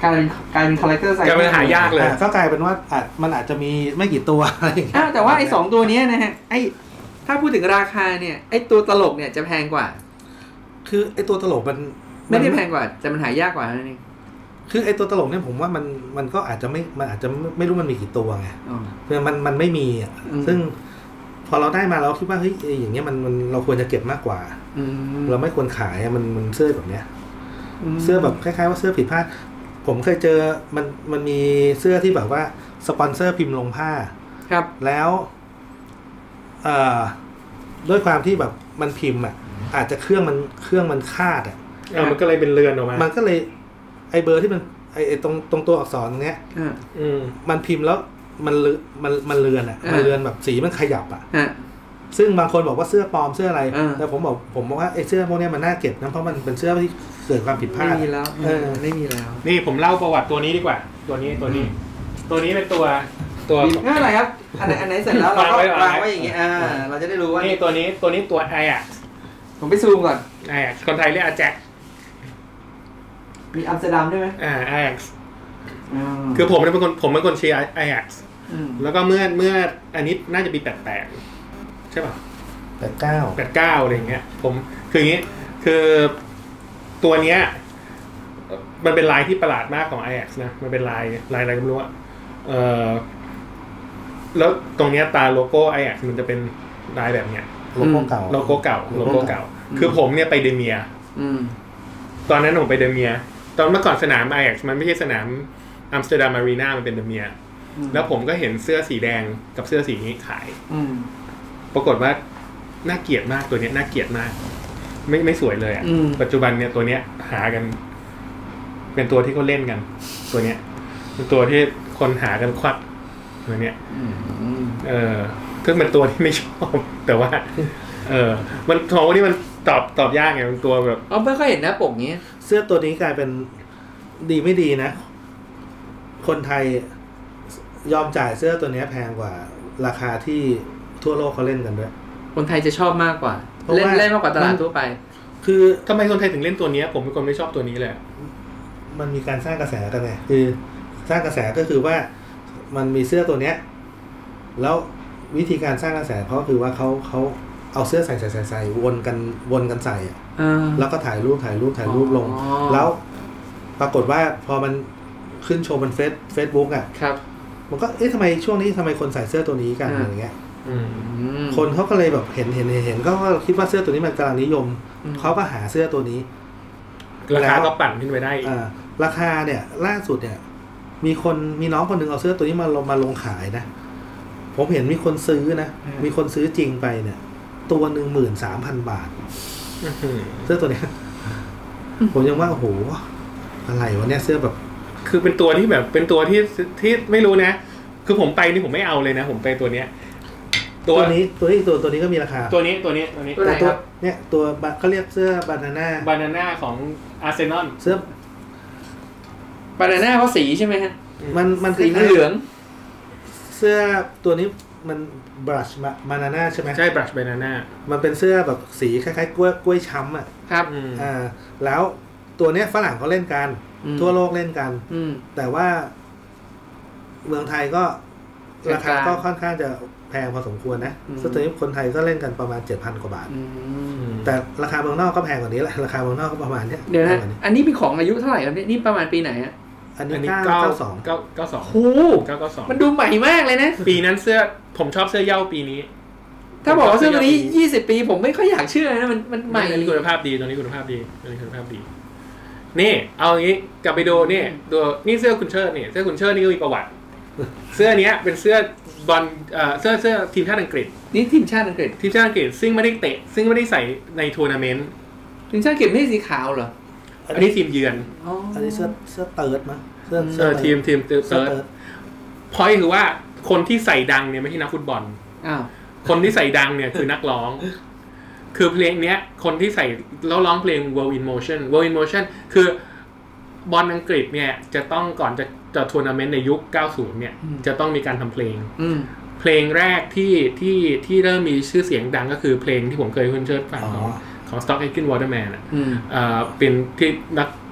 กลายเป็นกลายเป็นคอลเลกเตอร์ไซส์กลายเป็นหายากเลยอ่ะก็กลายเป็นว่าอาจมันอาจจะมีไม่กี่ตัวอะไรอย่างเงี้ยอ้าวแต่ว่าไอ้สองตัวเนี้ยนะฮะไอ้ถ้าพูดถึงราคาเนี่ยไอ้ตัวตลกเนี่ยจะแพงกว่าคือไอ้ตัวตลกมันไม่ได้แพงกว่าแต่มันหายากกว่านั่นเองคือไอ้ตัวตลกเนี่ยผมว่ามันมันก็อาจจะไม่มันอาจจะไม่รู้มันมีกี่ตัวไงอ๋อคือมันมันไม่มีอ่ะอืมซึ่งพอเราได้มาเราคิดว่าเฮ้ยไอ้อย่างเงี้ยมันมันเราควรจะเก็บมากกว่าอืมเราไม่ควรขายอะมันมันเสื้อแบบเนี้ยมเสื้อแบบคล้ายๆว่าเสื้อผิดพลาดผมเคยเจอมันมันมีเสื้อที่แบบว่าสปอนเซอร์พิมพ์ลงผ้าครับแล้วเอ่อด้วยความที่แบบมันพิมพ์อ่ะอาจจะเครื่องมันเครื่องมันคาดอ่ะเออมันก็เลยเป็นเรือนออกมามันก็เลยไอเบอร์ที่มันไอไอตรงตรงตัวอักษรเนี้ยอ่าอืมมันพิมพ์แล้วมันเลือมันมันเลือนอ่ะอ่ามัมันเลือนแบบสีมันขยับอ่ะฮะซึ่งบางคนบอกว่าเสื้อปลอมเสื้ออะไรอ่าแต่ผมบอกผมบอกว่าไอเสื้อพวกเนี้ยมันน่าเก็บนะเพราะมันเป็นเสื้อที่เกิดความผิดพลาไม่ดมีแล้วเออไม่มีแล้วนี่ผมเล่าประวัติตัวนี้ดีกว่า ตัวนี้ตัวนี้ ตัวนี้เป็นตัวตัวไม่เป็นไรครับอันไหนอันไหนเสร็จแล้วเราก็วางไว้วางไว้อย่างเงี้ยอ่าเราจะได้รู้ว่านี่ตัวนี้ตัวนี้ตัวไออะผมไปซูมก่อนไออะคนไทยเรียกอาแจ็คมีอัมสเตอร์ดัมด้วยไหมอ่าไออะอืมคือผมเป็นคนผมเป็นคนเชียร์ไออะอืมแล้วก็เมื่อเมื่ออันนี้น่าจะปีแปดแปดใช่ป่ะแปดเก้าแปดเก้าอะไรอย่างเงี้ยผมคืออย่างงี้คือตัวเนี้ยมันเป็นลายที่ประหลาดมากของ ไอ เอ็กซ์ นะมันเป็นลายลายอะไรก็ไม่รู้อะเออแล้วตรงเนี้ยตาโลโก้ ไอ เอ็กซ์ มันจะเป็นลายแบบเนี้ยโลโก้เก่าโลโก้เก่าโลโก้เก่าคือผมเนี่ยไปเดเมียอืมตอนนั้นผมไปเดเมียตอนเมื่อก่อนสนาม ไอ เอ็กซ์ มันไม่ใช่สนามอัมสเตอร์ดัมอารีนามันเป็นเดเมียแล้วผมก็เห็นเสื้อสีแดงกับเสื้อสีนี้ขายอืมปรากฏว่าน่าเกลียดมากตัวเนี้ยน่าเกลียดมาก ไม่ไม่สวยเลยอ่ะอืมปัจจุบันเนี่ยตัวเนี้ยหากัน เป็นตัวที่เขาเล่นกัน ตัวเนี้ยเป็นตัวที่คนหากันควักตัวเนี้ยอืมเออซึ่งเป็นตัวที่ไม่ชอบ แต่ว่า เออ มันของวันนี้มันตอบตอบยากไงมันตัวแบบอ๋อไม่ค่อยเห็นหน้าปกนี้เสื้อตัวนี้กลายเป็นดีไม่ดีนะ คนไทยยอมจ่ายเสื้อตัวนี้แพงกว่าราคาที่ทั่วโลกเขาเล่นกันด้วยคนไทยจะชอบมากกว่าเพราะเล่นว่าเล่นมากกว่าตลาดทั่วไปคือทำไมคนไทยถึงเล่นตัวเนี้ย ผมเป็นคนไม่ชอบตัวนี้เลยมันมีการสร้างกระแสกันไงคือสร้างกระแสก็คือว่ามันมีเสื้อตัวเนี้ยแล้ววิธีการสร้างกระแสเขาคือว่าเขาเขาเอาเสื้อใส่ใส่ใส่ใส่วนกันวนกันใส่อะอ่าแล้วก็ถ่ายรูปถ่ายรูปถ่ายรูปลงอ๋อแล้วปรากฏว่าพอมันขึ้นโชว์บนเฟซเฟซบุ๊กอ่ะครับมันก็เอ๊ะทำไมช่วงนี้ทำไมคนใส่เสื้อตัวนี้กันอ่าอะไรเงี้ยอืมอืมคนเขาก็เลยแบบเห็นเห็นเห็นเห็นก็คิดว่าเสื้อตัวนี้มันกำลังนิยมอืมเขาก็หาเสื้อตัวนี้ราคาแล้วก็ปั่นขึ้นไปได้อีกอ่าราคาเนี่ยล่าสุดเนี่ย มีคนมีน้องคนหนึ่งเอาเสื้อตัวนี้มาลงมาลงขายนะผมเห็นมีคนซื้อนะมีคนซื้อจริงไปเนี่ย ตัวหนึ่งหมื่นสามพันบาทอื้อหือเสื้อตัวเนี้ยผมยังว่าโอ้โหอะไรวะเนี่ยเสื้อแบบคือเป็นตัวที่แบบเป็นตัวที่ที่ไม่รู้นะ คือผมไปนี่ผมไม่เอาเลยนะ ผมไปตัวเนี้ยตัวนี้ตัวนี้ตัวตัวนี้ก็มีราคาตัวนี้ตัวนี้ตัวนี้ตัวไหนตัคว รับเนี่ยตัวบะเขาเรียกเสื้อบานาน่าบานาน่าของอาร์เซนอลเสื้อบานาน่าเขาสีใช่ไหมฮะมันมันสีเหลืองเสื้อตัวนี้มันบรัชบานาน่าใช่ไหมใช่บรัชบานาน่ามันเป็นเสื้อแบบสีคล้ายๆกล้วยกล้วยช้ำอ่ะครับอ่าแล้วตัวเนี้ยฝรั่งเขาเล่นกันอืมทั่วโลกเล่นกันอืมแต่ว่าเมืองไทยก็ราคาก็ค่อนข้างจะแพงพอสมควรนะอืมซึ่งตัวนี้คนไทยก็เล่นกันประมาณเจ็ดพันกว่าบาทอืมแต่ราคาเมืองนอกก็แพงกว่านี้แหละราคาเมืองนอกก็ประมาณเนี้ยเดี๋ยวแพนะงกว่านี้อันนี้เป็นของอายุเท่าไหร่ครับเนี่ยนี่ประมาณปีไหนอะอันอันนี้นี้เก้าเก้าเก้าสองเก้าเก้าสองโอ้เก้าเก้าสองมันดูใหม่มากเลยนะปีนั้นเสื้อผมชอบเสื้อเหย้าปีนี้ถ้าบอกว่าเสื้อตัวนี้ยี่สิบปีผมไม่ค่อยอยากเชื่อนะมันมันใหไม่ม่อันนี้คุณภาพดีตัวนี้คุณภาพดีตัวนี้คุณภาพดี นี่เอาอย่างนี้กลับไปดูนี่ตัวนี่เสื้อคุณเชิดนี่เสื้อคุณเชิดนี่ก็มีประวัติ เสื้อเนี้ยเป็นเสื้อบอลเอ่อเสื้อเสื้อทีมชาติอังกฤษนี่ทีมชาติอังกฤษทีมชาติอังกฤษซึ่งไม่ได้เตะซึ่งไม่ได้ใส่ในทัวร์นาเมนต์ทีมชาติอังกฤษไม่ใช่สีขาวเหรออันนี้ทีมเยือนอ๋ออันนี้เสื้อเสื้อเติร์ดมั้งเสื้อเอเสื้ออทีมทีมเติเสื้อร์ดเติร์ดพอยคือว่าคนที่ใส่ดังเนี่ยไม่ใช่นักฟุตบอลอ้าวคนที่ใส่ดังเนี่ยคือนักร้อง คือเพลงเนี้ยคนที่ใส่แล้วร้องเพลง World in Motion World in Motion คือบอลอังกฤษเนี่ยจะต้องก่อนจะจะทัวร์นาเมนต์ในยุคเก้าสิบเนี่ยจะต้องมีการทำเพลงอืมเพลงแรกที่ที่ที่เริ่มมีชื่อเสียงดังก็คือเพลงที่ผมเคยคุณเชิดฟังของของ Stock Aitken Waterman อ่ะอืมเอ่อเป็นที่นัก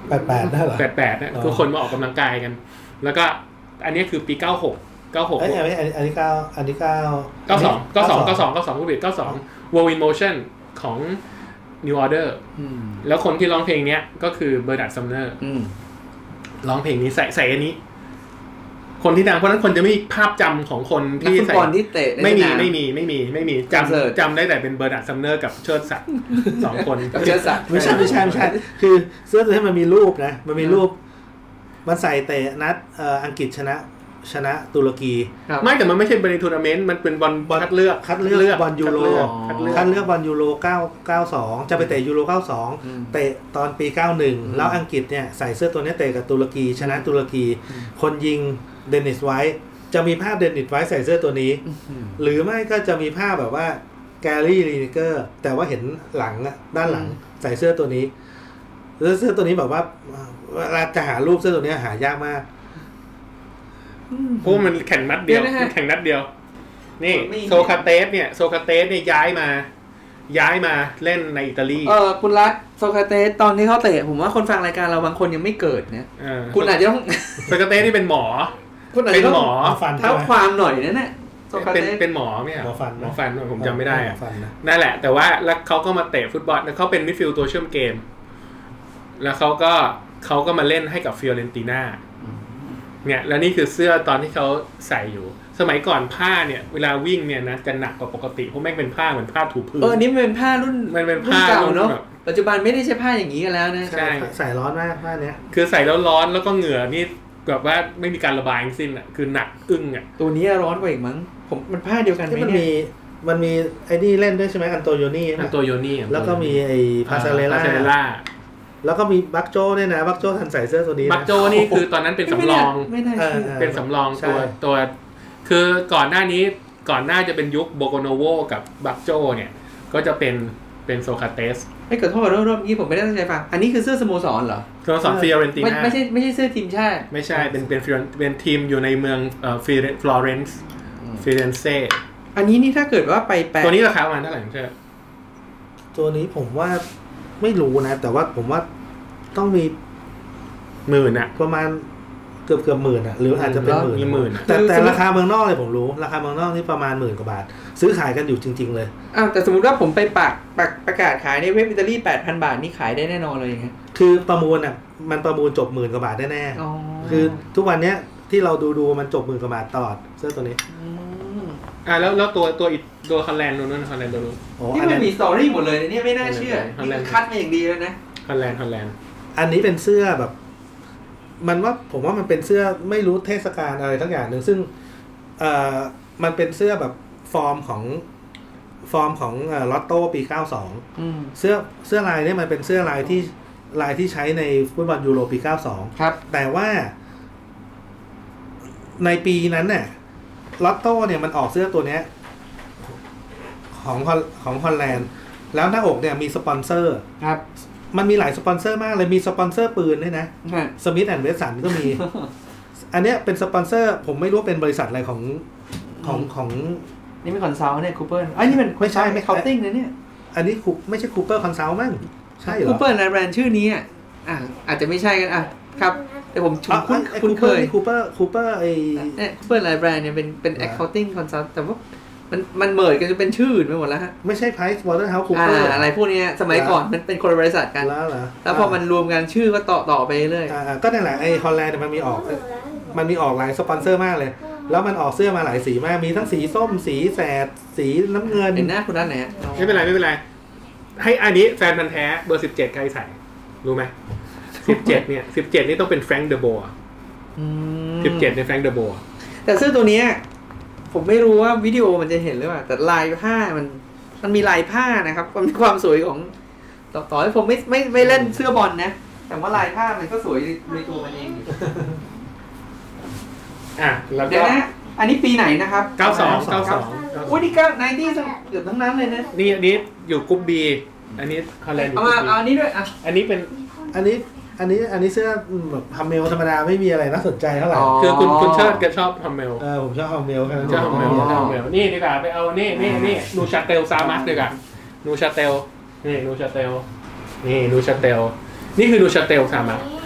แปดแปดได้เหรอแปดแปดนะคือคนมาออกกำลังกายกันแล้วก็อันนี้คือปีเก้าหกเก้าหกเอ้ยอันนี้อันนี้เก้าอันนี้เก้าเก้าสองเก้าสองเก้าสองเก้าสองผู้ผิดเก้าสอง World in Motion ของ New Order แล้วคนที่ร้องเพลงเนี้ยก็คือเบอร์นาร์ดซัมเนอร์ร้องเพลงนี้ใส่ใส่อันนี้คนที่ดังเพราะนั้นคนจะไม่มีภาพจำของคนที่ใส่ไม่มีไม่มีไม่มีไม่มีจำจำได้แต่เป็นเบอร์นาร์ดซัมเนอร์กับเชิดศักดิ์สองคนเชิดศักดิ์ไม่ใช่ไม่ใช่ไม่ใช่คือเสื้อตัวนี้มันมีรูปนะมันมีรูปมันใส่เตะนัดอังกฤษชนะชนะตุรกีไม่แต่มันไม่ใช่บอลทัวร์นาเมนต์มันเป็นบอลคัดเลือกคัดเลือกบอลยูโรคัดเลือกบอลยูโรเก้า เก้าสองจะไปเตะยูโรเก้าสองเตะตอนปีเก้าสิบแล้วอังกฤษเนี่ยใส่เสื้อตัวนี้เตะกับตุรกีชนะตุรกีคนยิงเดนิสไวท์จะมีภาพเดนิสไวท์ใส่เสื้อตัวนี้หรือไม่ก็จะมีภาพแบบว่าแกรี่ลีนิเกอร์แต่ว่าเห็นหลังอะด้านหลังใส่เสื้อตัวนี้แล้วเสื้อตัวนี้แบบว่าเวลาจะหารูปเสื้อตัวนี้หายากมากเพราะมันแข่งนัดเดียวแข่งนัดเดียวนี่โซคาเตสเนี่ยโซคาเตสเนี่ยย้ายมาย้ายมาเล่นในอิตาลีเออคุณรัฐโซคาเตสตอนที่เขาเตะผมว่าคนฟังรายการเราบางคนยังไม่เกิดเนี่ยคุณอาจจะต้องโซคาเตสนี่เป็นหมอเป็นหมอเท้าความหน่อยนั่นแหละเป็นเป็นหมอไหมอ่ะหมอฟันหมอฟันผมจำไม่ได้อ่ะนั่นแหละแต่ว่าแล้วเขาก็มาเตะฟุตบอลแล้วเขาเป็นมิดฟิลด์ตัวเชื่อมเกมแล้วเขาก็เขาก็มาเล่นให้กับฟิโอเรนติน่าเนี่ยแล้วนี่คือเสื้อตอนที่เขาใส่อยู่สมัยก่อนผ้าเนี่ยเวลาวิ่งเนี่ยนะจะหนักกว่าปกติเพราะแม่งเป็นผ้าเหมือนผ้าถูพื้นเออนี่มันเป็นผ้ารุ่นมันเป็นผ้าเก่าเนาะปัจจุบันไม่ได้ใช้ผ้าอย่างนี้กันแล้วนะใช่ใส่ร้อนมากผ้าเนี้ยคือใส่แล้วร้อนแล้วก็เหงื่อนี่แบบว่าไม่มีการระบายทั้งสิ้นอ่ะคือหนักอึ้งอ่ะตัวนี้ร้อนกว่าอีกมั้งผมมันผ้าเดียวกันไหมเนี่ยมันมีมันมีไอ้นี่เล่นด้วยใช่ไหมอันโตโยนี่อันโตโยนี่แล้วก็มีไอ้พาซาเรล่าแล้วก็มีบักโจ้เนี่ยนะบักโจ้ทันใส่เสื้อตัวนี้บักโจ้นี่คือตอนนั้นเป็นสำรองเป็นสำรองตัวตัวคือก่อนหน้านี้ก่อนหน้าจะเป็นยุคโบโกโนโวกับบักโจ้เนี่ยก็จะเป็นเป็นโซคาเตสไม่เกิดโทษรอบๆนี้ผมไม่ได้ตั้งใจฟังอันนี้คือเสื้อสโมสรเหรอสโมสรฟิโอเรนติน่าไม่ใช่ไม่ใช่เสื้อทีมชาติไม่ใช่เป็นเป็นเป็นทีมอยู่ในเมืองเอ่อฟลอเรนซ์ฟิเรนเซ่อันนี้นี่ถ้าเกิดว่าไปแปลตัวนี้ราคาประมาณเท่าไหร่ใช่ตัวนี้ผมว่าไม่รู้นะแต่ว่าผมว่าต้องมีหมื่นอะประมาณเกือบเกือบหมื่นอะหรืออาจจะเป็นหมื่นหมื่นแต่แต่ราคาเมืองนอกเลยผมรู้ราคาเมืองนอกนี่ประมาณหมื่นกว่าบาทซื้อขายกันอยู่จริงๆเลยอ้าวแต่สมมติว่าผมไปปักปักประกาศขายในเว็บอิตาลี แปดพัน บาทนี่ขายได้แน่นอนเลยไงคือประมูลอะมันประมูลจบหมื่นกว่าบาทแน่ๆคือทุกวันเนี้ยที่เราดูดูมันจบหมื่นกว่าบาทตลอดเสื้อตัวนี้อ่าแล้วแล้วตัวตัวอีกตัวฮอลแลนด์ตัวนู้นฮอลแลนด์ตัวนู้นนี่มันมีสตอรี่หมดเลยนี่ไม่น่าเชื่อนี่คัดมาอย่างดีแล้วนะฮอลแลนด์ฮอลแลนด์อันนี้เป็นเสื้อแบบมันว่าผมว่ามันเป็นเสื้อไม่รู้เทศกาลอะไรทั้งอย่างหนึ่งซึ่งเอ่อมันเป็นเสื้อแบบฟอร์มของฟอร์มของเอ่อลอตโต้ปีเก้าสองอืมเสื้อเสื้อลายเนี่ยมันเป็นเสื้อลายที่ลายที่ใช้ในฟุตบอลยูโรปีเก้าสองครับแต่ว่าในปีนั้นเนี่ยลอตโต้เนี่ยมันออกเสื้อตัวเนี้ยของของฮอลแลนด์แล้วหน้าอกเนี่ยมีสปอนเซอร์ครับมันมีหลายสปอนเซอร์มากเลยมีสปอนเซอร์ปืนด้วยนะสมิธแอนด์เวสสันก็มี อันเนี้ยเป็นสปอนเซอร์ผมไม่รู้เป็นบริษัทอะไรของของของนี่ไม่คอนซัลท์เนี่ยคูเปอร์ไอ้นี่มันไม่ใช่ไม่เคาน์ติ้งนะเนี่ยอันนี้คูไม่ใช่คูเปอร์คอนซัลท์มั้งใช่เหรอคูเปอร์ในแบรนด์ชื่อนี้อ่ะอาจจะไม่ใช่กันอ่ะครับแต่ผมคุ้นคุ้นเคยคูเปอร์คูเปอร์ไอ้เนี่ยคูเปอร์ในแบรนด์เนี่ยเป็นเป็น accounting consult แต่ว่ามันมันเมิร์จกันจะเป็นชื่ออื่นไปหมดแล้วฮะไม่ใช่ Price Waterhouse Cooper อ่าอะไรพวกนี้สมัยก่อนมันเป็นคนละบริษัทกันแล้วเหรอแล้วพอมันรวมกันชื่อก็ต่อต่อไปเรื่อยอ่าก็นั่นแหละไอ้ฮอลแลนด์มันมีออกมันมีออกหลายสปอนเซอร์มากเลยแล้วมันออกเสื้อมาหลายสีมากมีทั้งสีส้มสีแสดสีน้ำเงินเห็นหน้าคุณนั่นไหนไม่เป็นไรไม่เป็นไรให้อันนี้แฟนพันธุ์แท้เบอร์สิบเจ็ดใครใส่รู้ไหมสิบเจ็ดเนี่ยสิบเจ็ดนี่ต้องเป็นแฟรงค์เดอโบว์สิบเจ็ดในแฟรงค์เดอโบว์แต่เสื้อตัวนี้ผมไม่รู้ว่าวิดีโอมันจะเห็นหรือเปล่าแต่ลายผ้ามันมันมีลายผ้านะครับความความสวยของต่อต่อให้ผมไม่ไม่ไม่เล่นเสื้อบอลนะแต่ว่าลายผ้ามันก็สวยในตัวมันเองอ่ะแล้วก็อันนี้ปีไหนนะครับเก้าสิบสองเก้าสิบสองโอ้ยนี่เก้าสิบที่เกือบทั้งนั้นเลยนะนี่อันนี้อยู่กรุ๊ป B อันนี้ฮอลแลนด์อยู่กรุ๊ป B เอาอันนี้ด้วยอ่ะอันนี้เป็นอันนี้อันนี้อันนี้เสื้อแบบฮัมเมลธรรมดาไม่มีอะไรน่าสนใจเท่าไหร่คือคุณคุณเชิดก็ชอบฮัมเมลเออผมชอบฮัมเมลครับชอบฮัมเมลชอบฮัมเมลนี่ดีกว่าไปเอานี่นี่นี่นูชาเตลซามัสดีกว่านูชาเตลนี่นูชาเตลนี่นูชาเตลนี่คือนูชาเตลซามัส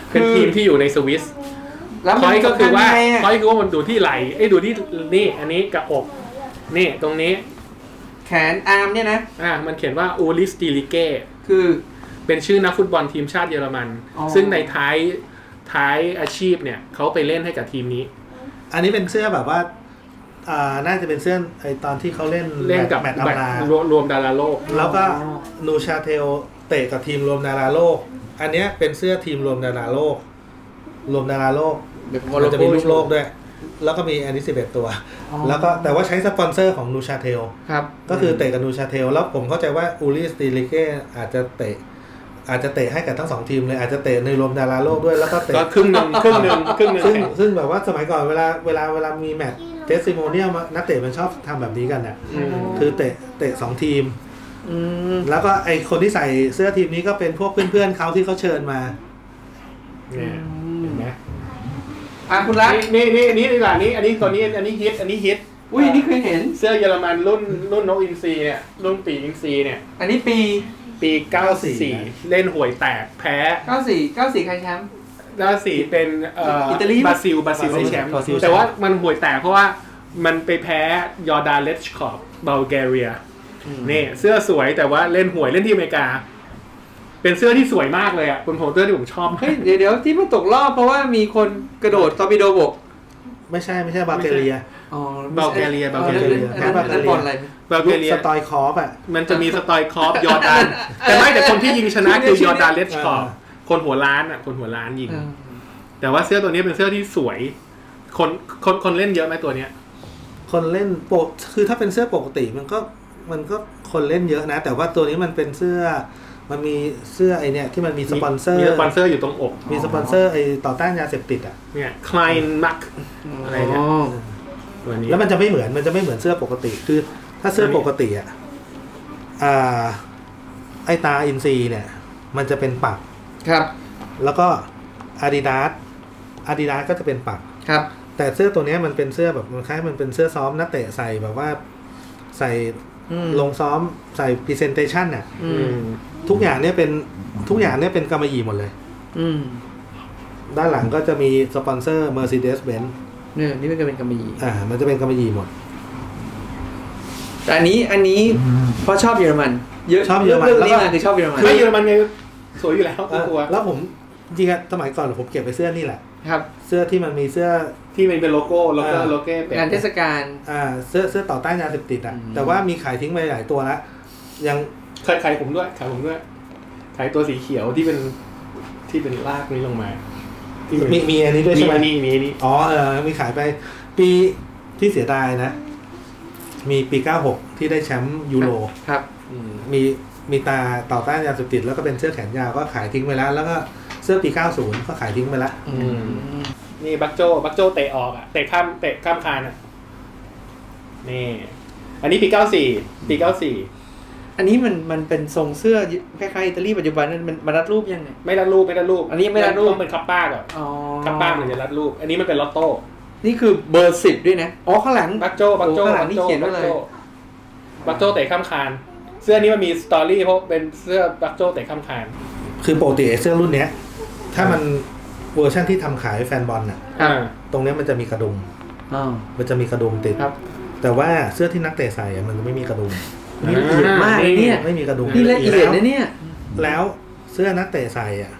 เป็นทีมที่อยู่ในสวิสพอยก็คือว่าพอยคือว่ามันดูที่ไหล่ไอ้ดูที่นี่อันนี้กับอกนี่ตรงนี้แขนอาร์มเนี่ยนะอ่ามันเขียนว่าอูลิสติลิเก้คือเป็นชื่อนักฟุตบอลทีมชาติเยอรมันซึ่งในท้ายท้ายอาชีพเนี่ยเขาไปเล่นให้กับทีมนี้อันนี้เป็นเสื้อแบบว่าอ่าน่าจะเป็นเสื้อไอตอนที่เขาเล่นเล่นกับแมตช์อำลารวมดาราโลกแล้วก็นูชาเทลเตะกับทีมรวมดาราโลกอันนี้เป็นเสื้อทีมรวมดาราโลกรวมดาราโลกมันจะมีลูกโลกด้วยแล้วก็มีอันนี้สิบเอ็ดตัวแล้วก็แต่ว่าใช้สปอนเซอร์ของนูชาเทลครับก็คือเตะกับนูชาเทลแล้วผมเข้าใจว่าอูริสติลิเก้อาจจะเตะอาจจะเตะให้กับทั้งสองทีมเลยอาจจะเตะในรวมดาราโลกด้วยแล้วก็เตะก็ครึ่งนึงครึ่งนึงครึ่งนึงซึ่งซึ่งแบบว่าสมัยก่อนเวลาเวลาเวลามีแมตช์เทสติโมเนียลนักเตะมันชอบทำแบบนี้กันเนี่ยคือเตะเตะสองทีมแล้วก็ไอคนที่ใส่เสื้อทีมนี้ก็เป็นพวกเพื่อนๆเขาที่เขาเชิญมาเนี่ยเห็นไหมอ่ะคุณรักนี่นี่นี่ดีกว่านี้อันนี้ตัวนี้อันนี้ฮิตอันนี้ฮิตอุ้ยนี่เคยเห็นเสื้อเยอรมันรุ่นรุ่นนกอินทรีเนี่ยรุ่นปีอินทรีเนี่ยอันนี้ปีปีเก้าสิบสี่เล่นห่วยแตกแพ้เก้าสิบสี่ เก้าสิบสี่ใครแชมป์เก้าสิบสี่เป็นเอ่ออิตาลีบราซิลบราซิลได้แชมป์แต่ว่ามันห่วยแตกเพราะว่ามันไปแพ้ยอร์ดานเลชคอฟบัลแกเรียนี่เสื้อสวยแต่ว่าเล่นห่วยเล่นที่อเมริกาเป็นเสื้อที่สวยมากเลยอ่ะเป็นโฮเตอร์ที่ผมชอบเฮ้ยเดี๋ยวเดี๋ยวที่มันตกรอบเพราะว่ามีคนกระโดดตอร์ปิโดบกไม่ใช่ไม่ใช่บัลแกเรียอ๋อบัลแกเรียบัลแกเรียแพ้บัลแกเรียอะไรบัลแกเรียสไตล์คอฟอ่ะมันจะมีสไตล์คอฟยอร์ดานแต่ไม่แต่คนที่ยิงชนะคือยอร์ดานเลชคอฟคนหัวล้านอ่ะคนหัวล้านยิงแต่ว่าเสื้อตัวนี้เป็นเสื้อที่สวยคนคนคนเล่นเยอะไหมตัวเนี้ยคนเล่นปกคือถ้าเป็นเสื้อปกติมันก็มันก็คนเล่นเยอะนะแต่ว่าตัวนี้มันเป็นเสื้อมันมีเสื้อไอเนี่ยที่มันมีสปอนเซอร์มีสปอนเซอร์อยู่ตรงอกมีสปอนเซอร์ไอต่อต้านยาเสพติดอ่ะเนี่ยคลายมักอะไรเนี่ยตัวนี้แล้วมันจะไม่เหมือนมันจะไม่เหมือนเสื้อปกติคือถ้าเสื้อปกติอ่ะอ่าไอตาอินซีเนี่ยมันจะเป็นปักครับแล้วก็ Adidas Adidas ก็จะเป็นปักครับแต่เสื้อตัวนี้มันเป็นเสื้อแบบมันคล้ายมันเป็นเสื้อซ้อมนักเตะใส่แบบว่าใส่ลงซ้อมใส่ presentation น่ะทุกอย่างเนี่ยเป็นทุกอย่างเนี่ยเป็นกำมะหยี่หมดเลยด้านหลังก็จะมีสปอนเซอร์ Mercedes-Benz เนี่ยนี่เป็นกำมะหยี่อ่ามันจะเป็นกำมะหยี่หมดแต่อันนี้อันนี้เพราะชอบเยอรมันเยอะชอบเยอรมันแล้วก็คือชอบเยอรมันไม่เยอรมันไงสวยอยู่แล้วตัวแล้วผมจริงๆสมัยก่อนผมเก็บไปเสื้อนี่แหละครับเสื้อที่มันมีเสื้อที่มันเป็นโลโก้โลโก้โลโก้งานเทศกาลอ่าเสื้อเสื้อต่อต้านยาเสพติดอ่ะแต่ว่ามีขายทิ้งไปหลายตัวแล้วยังขายขายผมด้วยขายผมด้วยขายตัวสีเขียวที่เป็นที่เป็นลากนี้ลงมามีมีอันนี้ด้วยใช่ไหมมีมีนี่อ๋อเออมีขายไปปีที่เสียดายนะมีปีเก้าหกที่ได้แชมป์ยูโรครับมีมีตาต่อต้านยาเสพติดแล้วก็เป็นเสื้อแขนยาวก็ขายทิ้งไปแล้วแล้วก็เสื้อปีเก้าสิบก็ขายทิ้งไปแล้วนี่บักโจบักโจเตะออกอ่ะเตะข้ามเตะข้ามคานอ่ะนี่อันนี้ปีเก้าสี่ปีเก้าสี่อันนี้มันมันเป็นทรงเสื้อคล้ายๆอิตาลีปัจจุบันนั้นมันมันรัดรูปยังไงไม่รัดรูปไม่รัดรูปอันนี้ไม่รัดรูปต้องเป็นคัปป้าก่อนคัปป้ามันจะรัดรูปอันนี้มันเป็นลอตโต้นี่คือเบอร์สิบด้วยนะอ๋อข้างหลังบักโจบักโจข้างหลังนี่เขียนไว้เลยบักโจเตะข้ามคานเสื้อนี้มันมีสตอรี่เพราะเป็นเสื้อบักโจเตะข้ามคานคือปกติเสื้อรุ่นเนี้ยถ้ามันเวอร์ชันที่ทำขายแฟนบอลน่ะตรงนี้มันจะมีกระดุมมันจะมีกระดุมติดแต่ว่าเสื้อที่นักเตะใส่มันไม่มีกระดุมนี่ละเอียดมากเนี่ยไม่มีกระดุมนี่ละเอียดนะเนี่ยแล้วเสื้อนักเตะใส่อ่ะ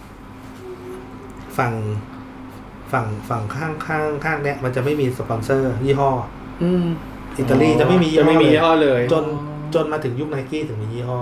ฝั่งฝั่งฝั่งข้างข้างข้างเนี้ยมันจะไม่มีสปอนเซอร์ยี่ห้ออิตาลีจะไม่มีจะไม่มียี่ห้อเลยจนจนมาถึงยุคไนกี้ถึงมียี่ห้อ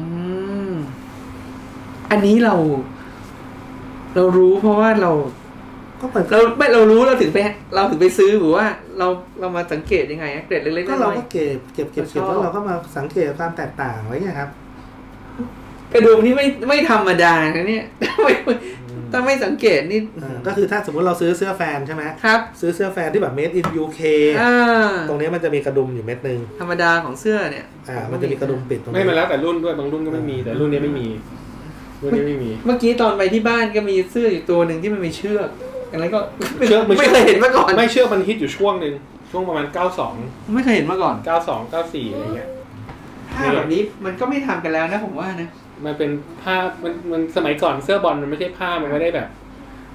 อันนี้เราเรารู้เพราะว่าเราก็เหมือนเราไม่เรารู้เราถึงไปเราถึงไปซื้อหรือว่าเราเรามาสังเกตยังไงเกรดเล็กๆก็เราก็เก็บเก็บเก็บเก็บแล้วเราก็มาสังเกตความแตกต่างไว้ไงครับกระดุมที่ไม่ไม่ธรรมดานะเนี่ยถ้าไม่สังเกตนี่ก็คือถ้าสมมติเราซื้อเสื้อแฟนใช่ไหมครับซื้อเสื้อแฟนที่แบบ made in ยู เค ตรงนี้มันจะมีกระดุมอยู่เม็ดนึงธรรมดาของเสื้อเนี่ยอ่ามันจะมีกระดุมปิดตรงนี้ไม่มาแล้วแต่รุ่นด้วยบางรุ่นก็ไม่มีแต่รุ่นนี้ไม่มีรุ่นนี้ไม่มีเมื่อกี้ตอนไปที่บ้านก็มีเสื้ออยู่ตัวหนึ่งที่มันมีเชือกอะไรก็เชือกไม่เคยเห็นมาก่อนไม่เชือกมันฮิตอยู่ช่วงนึงช่วงประมาณเก้าสองไม่เคยเห็นมาก่อนเก้าสอง เก้าสี่อะไรเงี้ยผ้าแบบนี้มันก็ไม่ทำกันแล้วนะผมว่านะมันเป็นผ้ามันมันสมัยก่อนเสื้อบอลมันไม่ใช่ผ้ามันไม่ได้แบบ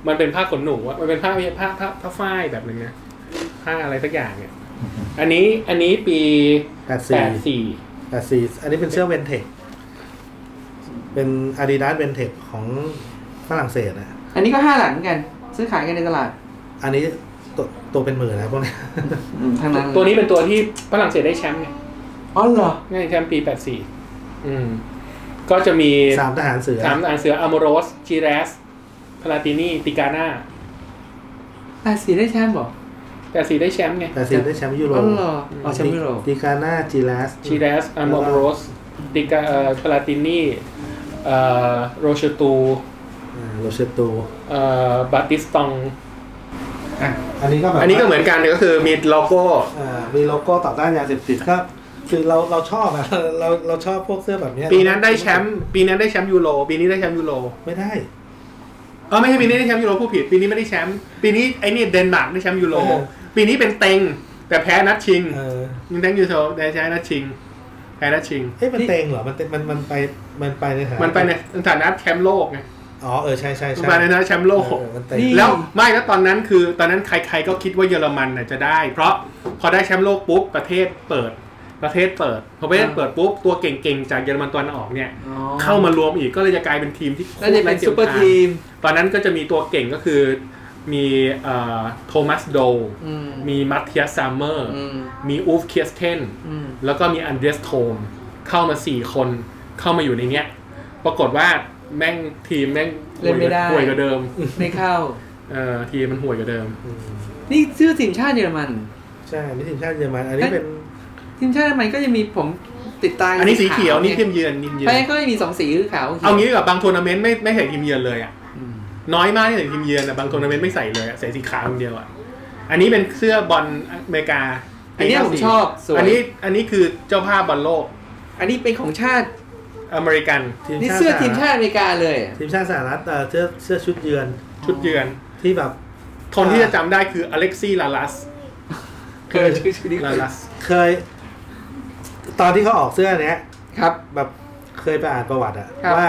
มันเป็นผ้าขนหนูอะมันเป็นผ้าผ้าผ้าผ้าฝ้ายแบบนึงนะผ้าอะไรสักอย่างเนี่ยอันนี้อันนี้ปีแปดสี่ แปดสี่อันนี้เป็นเสื้อเวนเทคเป็น Adidas Ventec ของฝรั่งเศสนะอันนี้ก็ห้าหลังกันซื้อขายกันในตลาดอันนี้ตัวตัวเป็นหมื่นนะพวกนี้ทางนั้นตัวนี้เป็นตัวที่ฝรั่งเศสได้แชมป์ไงอ๋อเหรอง่ายแชมป์ปีแปดสี่อืมก็จะมีสามทหารเสือสามทหารเสืออโมโรสจิเรสพาลาตินีติกาน่าแปดสี่ได้แชมป์หรอแปดสี่ได้แชมป์ไงแปดสี่ได้แชมป์ยูโรอ๋อเหรออ๋อแชมป์ยูโรติกาน่าจิเรสจิเรสอโมโรสติกาเอ่อพาลาตินีเอ่อโรเชตูโรเชตูเอ่อบาติสตองอ่ะอันนี้ก็แบบอันนี้ก็เหมือนกันก็คือมีโลโก้อ่ามีโลโก้ต่อต้านยาเสพติดครับคือเราเราชอบอะเราเราชอบพวกเสื้อแบบนี้ปีนั้นได้แชมป์ปีนั้นได้แชมป์ยูโรปีนี้ได้แชมป์ยูโรไม่ได้เออไม่ใช่ปีนี้ได้แชมป์ยูโรผู้ผิดปีนี้ไม่ได้แชมป์ปีนี้ไอ้นี่เดนมาร์กได้แชมป์ยูโรปีนี้เป็นเต็งแต่แพ้นัดชิงยังเต็งยูโรได้ใช้นัดชิงแพ้นัดชิงเฮ้ยมันเต็งเหรอมันมันมันไปมันไปในฐานะมันไปในฐานะแชมป์โลกไงอ๋อเออใช่ใช่ใช่ไปในฐานะแชมป์โลกแล้วไม่แล้วตอนนั้นคือตอนนั้นใครๆก็คิดว่าเยอรมันน่ะจะได้เพราะพอได้แชมป์โลกปุ๊บประเทศเปิดประเทศเปิดพอประเทศเปิดปุ๊บตัวเก่งๆจากเยอรมันตะวันออกเนี่ยเข้ามารวมอีกก็เลยจะกลายเป็นทีมที่น่าจะเป็นซุปเปอร์ทีมตอนนั้นก็จะมีตัวเก่งก็คือมีโทมัสโดมีมัตเทียสซัมเมอร์มีอูฟเคียสเทนแล้วก็มีอันเดรสโทมเข้ามาสี่คนเข้ามาอยู่ในเนี้ยปรากฏว่าแม่งทีมแม่งเล่นไม่ได้ห่วยกว่าเดิมไม่เข้าเออทีมมันห่วยกว่าเดิมนี่ชื่อทีมชาติเยอรมันใช่นี่ทีมชาติเยอรมันอันนี้เป็นทีมชาติมันก็จะมีผมติดตามอันนี้สีเขียวนี่ทีมเยือนทีมเยือนไปก็จะมีสองสีคือขาวเอางี้กับบางทัวร์นาเมนต์ไม่ไม่ใส่ทีมเยือนเลยอ่ะน้อยมากที่ใส่ทีมเยือนแต่บางทัวร์นาเมนต์ไม่ใส่เลยใส่สีขาวอย่างเดียวอ่ะอันนี้เป็นเสื้อบอลอเมริกาอันนี้ผมชอบอันนี้อันนี้คือเจ้าภาพบอลโลกอันนี้เป็นของชาติอเมริกันนี่เสื้อทีมชาติอเมริกาเลยทีมชาติสหรัฐเสื้อเสื้อชุดเยือนชุดเยือนที่แบบคนที่จะจำได้คืออเล็กซี่ลาลัสเคยชื่อชื่อนี้ลาลัสเคยตอนที่เขาออกเสื้อเนี้ยครับแบบเคยไปอ่านประวัติอะว่า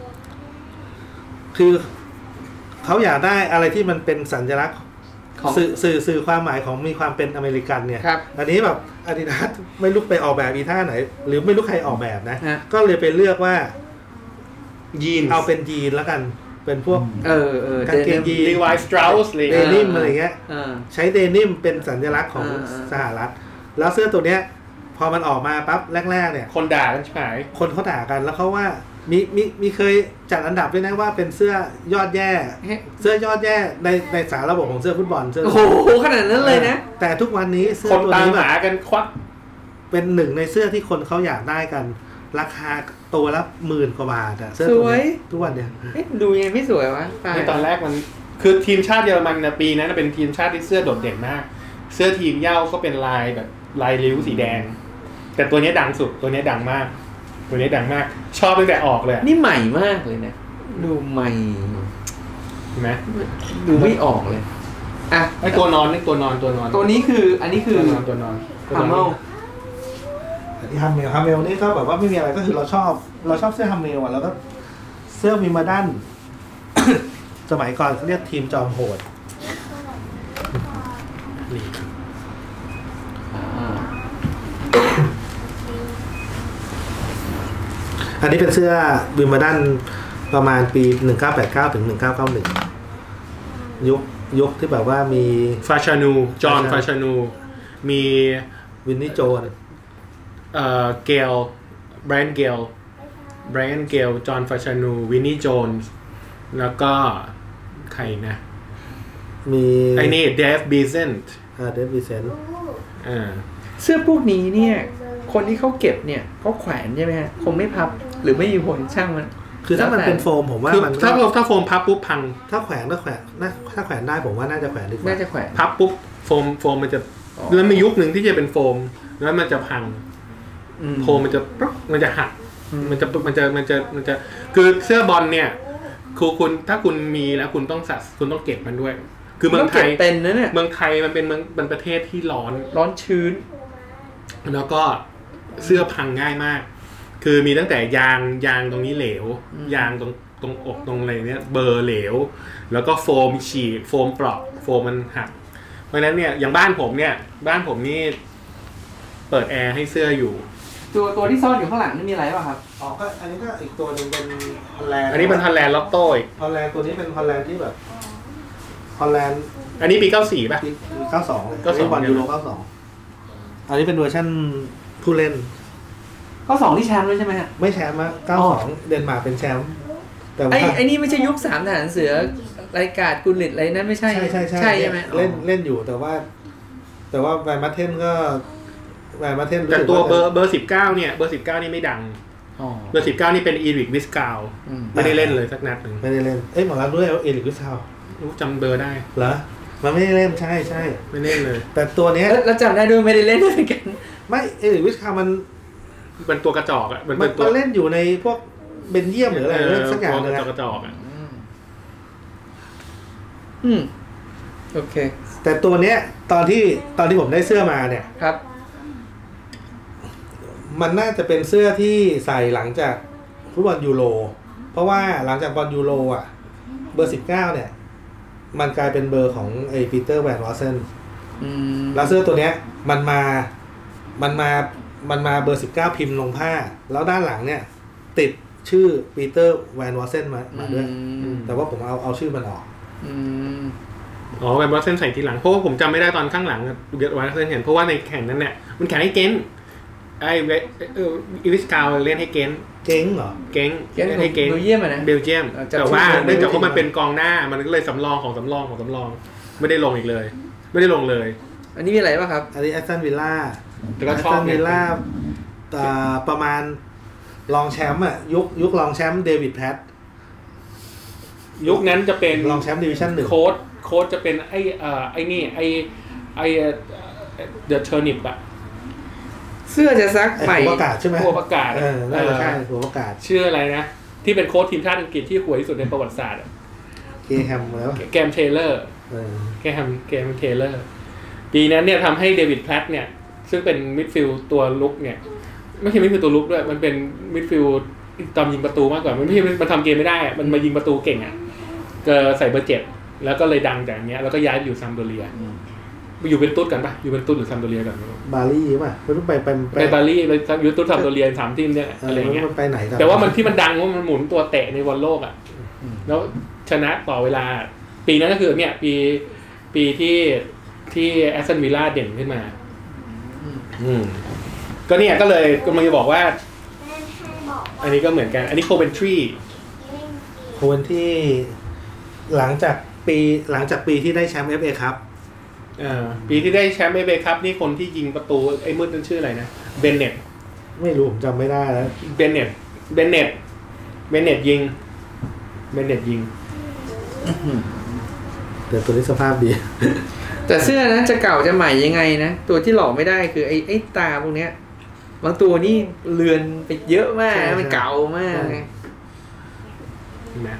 คือเขาอยากได้อะไรที่มันเป็นสัญลักษณ์สื่อสื่อสื่อความหมายของมีความเป็นอเมริกันเนี่ยอันนี้แบบอาดิดาสไม่รู้ไปออกแบบอีท่าไหนหรือไม่รู้ใครออกแบบนะก็เลยไปเลือกว่ายีนเอาเป็นยีนแล้วกันเป็นพวกเออเออกางเกงยีน Levi Strauss เดนิมอะไรเงี้ยใช้เดนิมเป็นสัญลักษณ์ของสหรัฐแล้วเสื้อตัวเนี้ยพอมันออกมาปั๊บแรกๆเนี่ยคนด่ากันใช่ไหมคนเขาด่ากันแล้วเขาว่ามีมีมีเคยจัดอันดับด้วยนะว่าเป็นเสื้อยอดแย่เสื้อยอดแย่ในในสารระบบของเสื้อฟุตบอลเสื้อโอ้โหขนาดนั้นเลยนะแต่ทุกวันนี้เสื้อตัวนี้หากันควักเป็นหนึ่งในเสื้อที่คนเขาอยากได้กันราคาตัวละหมื่นกว่าบาทอะเสื้อตัวนี้ทุกวันเนี่ยดูยังไม่สวยวะในตอนแรกมันคือทีมชาติเยอรมันนะปีนั้นเป็นทีมชาติที่เสื้อโดดเด่นมากเสื้อทีมเหย้าก็เป็นลายแบบลายริ้วสีแดงแต่ตัวนี้ดังสุดตัวนี้ดังมากตัวนี้ดังมากชอบตั้งแต่ออกเลยนี่ใหม่มากเลยนะดูใหม่ใช่ไหมดูไม่ออกเลยอ่ะไอตัวนอนนี่ตัวนอนตัวนอนตัวนี้คืออันนี้คือตัวนอนตัวนอนฮัมเมลอันนี้ฮัมเมลฮัมเมลนี่ก็แบบว่าไม่มีอะไรก็คือเราชอบเราชอบเสื้อฮัมเมลอ่ะแล้วก็เสื้อวิมเบิลดัน สมัยก่อนเขาเรียกทีมจอมโหดอันนี้เป็นเสื้อวิมเบิลดันประมาณปีหนึ่งเก้าแปดเก้าถึงหนึ่งเก้าเก้าหนึ่งยุคยุคที่แบบว่ามีฟาชานูจอห์นฟาชานูมีวินนี่โจนเอ่อเกลแบรนด์เกลแบรนด์เกลจอห์นฟาชานูวินนี่โจนแล้วก็ใครนะมีไอ้นี่เดฟบีเซนต์อ่าเดฟบีเซนต์อ่าเสื้อพวกนี้เนี่ยคนที่เขาเก็บเนี่ยเขาแขวนใช่ไหมฮะคงไม่พับหรือไม่มีผลช่างมันคือถ้ามันเป็นโฟมผมว่ามันถ้าถ้าโฟมพับปุ๊บพังถ้าแขวนถ้าแขวนถ้าแขวนได้ผมว่าน่าจะแขวนดีกว่าน่าจะแขวนพับปุ๊บโฟมโฟมมันจะแล้วมียุคหนึ่งที่จะเป็นโฟมแล้วมันจะพังโฟมมันจะมันจะหักมันจะมันจะมันจะมันจะคือเสื้อบอลเนี่ยคือคุณถ้าคุณมีแล้วคุณต้องสัตคุณต้องเก็บมันด้วยคือเมืองไทยเป็นนะเนี่ยเมืองไทยมันเป็นเมืองเป็นประเทศที่ร้อนร้อนชื้นแล้วก็เสื้อพังง่ายมากคือมีตั้งแต่ยางยางตรงนี้เหลวยางตรงตรงอกตรงอะไรเนี้ยเบอร์เหลวแล้วก็โฟมฉีกโฟมเปราะโฟมมันหักเพราะฉะนั้นเนี่ยอย่างบ้านผมเนี่ยบ้านผมนี่เปิดแอร์ให้เสื้ออยู่ตัวตัวที่ซ่อนอยู่ข้างหลังนี่มีอะไรป่ะครับอ๋อก็อันนี้ก็อีกตัวนึงเป็นฮอลแลนด์อันนี้เป็นฮอลแลนด์ล็อตโต้อีกฮอลแลนด์ตัวนี้เป็นฮอลแลนด์ที่แบบฮอลแลนด์อันนี้ปีเก้าสี่ป่ะปีเก้าสองก็สองบอลยูโรเก้าสองอันนี้เป็นเวอร์ชั่นผู้เล่นเก้าสองที่แชมป์ด้วยใช่ไหมฮะไม่แชมป์อะเก้าสองเดนมาร์กเป็นแชมป์แต่ไอ้ไอ้นี่ไม่ใช่ยุคสามทหารเสือรายการกุลลิตอะไรนั้นไม่ใช่ใช่ใช่ใช่ใช่ไหมเล่นเล่นอยู่แต่ว่าแต่ว่าแวนมาเทนก็แวนมาเทนแต่ตัวเบอร์เบอร์สิบเก้าเนี่ยเบอร์สิบเก้านี่ไม่ดังเบอร์สิบเก้านี่เป็นอีริกวิสกาวไม่ได้เล่นเลยสักนัดหนึ่งไม่ได้เล่นเอ้ยหมอรับด้วยเอริกวิสกาวรู้จำเบอร์ได้เหรอมันไม่ได้เล่นใช่ใช่ไม่เล่นเลยแต่ตัวเนี้ยแล้วจำได้ด้วยไม่ได้เล่นด้วยกันไม่เอริกวิสกาวมันเป็นตัวกระจอกอ่ะมันเป็นตัวเล่นอยู่ในพวกเบนเยียมหรืออะไรเรื่องสักอย่างเลยตัวกระจอกอ่ะอืมโอเคแต่ตัวเนี้ยตอนที่ตอนที่ผมได้เสื้อมาเนี่ยครับมันน่าจะเป็นเสื้อที่ใส่หลังจากฟุตบอลยูโรเพราะว่าหลังจากบอลยูโรอ่ะเบอร์สิบเก้าเนี่ยมันกลายเป็นเบอร์ของไอ้ปีเตอร์แวนวอร์เซนแล้วเสื้อตัวเนี้ยมันมามันมามันมาเบอร์สิบเก้าพิมพ์ลงผ้าแล้วด้านหลังเนี่ยติดชื่อปีเตอร์แวนวอร์เซนมามาด้วยแต่ว่าผมเอาเอาชื่อมันออกอ๋อแวนวอร์เซนใส่ทีหลังเพราะว่าผมจำไม่ได้ตอนข้างหลังเกิดวันเซนเห็นเพราะว่าในแข่งนั้นเนี่ยมันแข่งให้เก้นไอ้เอออีวิสกาวเล่นให้เก้นเก้งเหรอเก้งเก้งให้เก้งเบลเยียมนะเบลเยียมแต่ว่าเนื่องจากว่ามันเป็นกองหน้ามันก็เลยสำรองของสำรองของสำรองไม่ได้ลงอีกเลยไม่ได้ลงเลยอันนี้มีอะไรป่ะครับอันนี้แอสตันวิลล่าแต่ก็ชอบวิลล่าประมาณรองแชมป์อ่ะยุคยุครองแชมป์เดวิดแพทยุคนั้นจะเป็นรองแชมป์ดิวิชั่นหนึ่งโค้ชโค้ชจะเป็นไอ้เอ่อไอ้นี่ไอ้ไอ้เดอะเทอร์นิปอะเสื้อจะซักใหม่หัวประกาศใช่ไหมหัวประกาศเออน่าจะใช่หัวประกาศชื่ออะไรนะที่เป็นโค้ชทีมชาติอังกฤษที่ห่วยที่สุดในประวัติศาสตร์เกแฮมแล้วแกมเทเลอร์แกแฮมแกมเทเลอร์ปีนั้นเนี่ยทำให้เดวิดแพทเนี่ยซึ่งเป็นมิดฟิลด์ตัวลุกเนี่ยไม่ใช่มิดฟิลด์ตัวลุกด้วยมันเป็นมิดฟิลด์ตอมยิงประตูมากกว่ามันไม่ใช่มันทำเกมไม่ได้มันมายิงประตูเก่งอ่ะก็ใส่เบอร์เจ็ดแล้วก็เลยดังจากเนี้ยแล้วก็ย้ายไปอยู่ซัมโดเรียไปอยู่เป็นตุ๊ดกันป่ะอยู่เป็นตุ๊ดหรือซัมโดเรียกันบาลี่ป่ะไม่รู้ไปไปไปบาลี่ไปอยู่ตุ๊ดซัมโดเรียสามทีมเนี่ยอะไรเงี้ยไปไหนแต่ว่ามันที่มันดังว่ามันหมุนตัวเตะในบอลโลกอ่ะแล้วชนะต่อเวลาปีนั้นก็คือเนี่ยปีปีที่ที่แอสตันวิลล่าเด่นขึ้นมาอืมก็เนี่ยก็เลยกำลังจะบอกว่าอันนี้ก็เหมือนกันอันนี้โคเวนทรีโคเวนทรีหลังจากปีหลังจากปีที่ได้แชมป์ เอฟ เอ ครับอ่าปีที่ได้แชมป์ เอฟ เอ ครับนี่คนที่ยิงประตูไอ้มืดนั่นชื่ออะไรนะเบนเน็ตไม่รู้ผมจำไม่ได้แล้วเบนเน็ตเบนเน็ตเบนเน็ตยิงเบนเน็ตยิงแต่ตัวนี้สภาพดีแต่เสื้อนะจะเก่าจะใหม่ยังไงนะตัวที่หลอกไม่ได้คือไอ้ไอ้ตาพวกเนี้ยบางตัวนี่เลือนไปเยอะมากมันเก่ามากนะ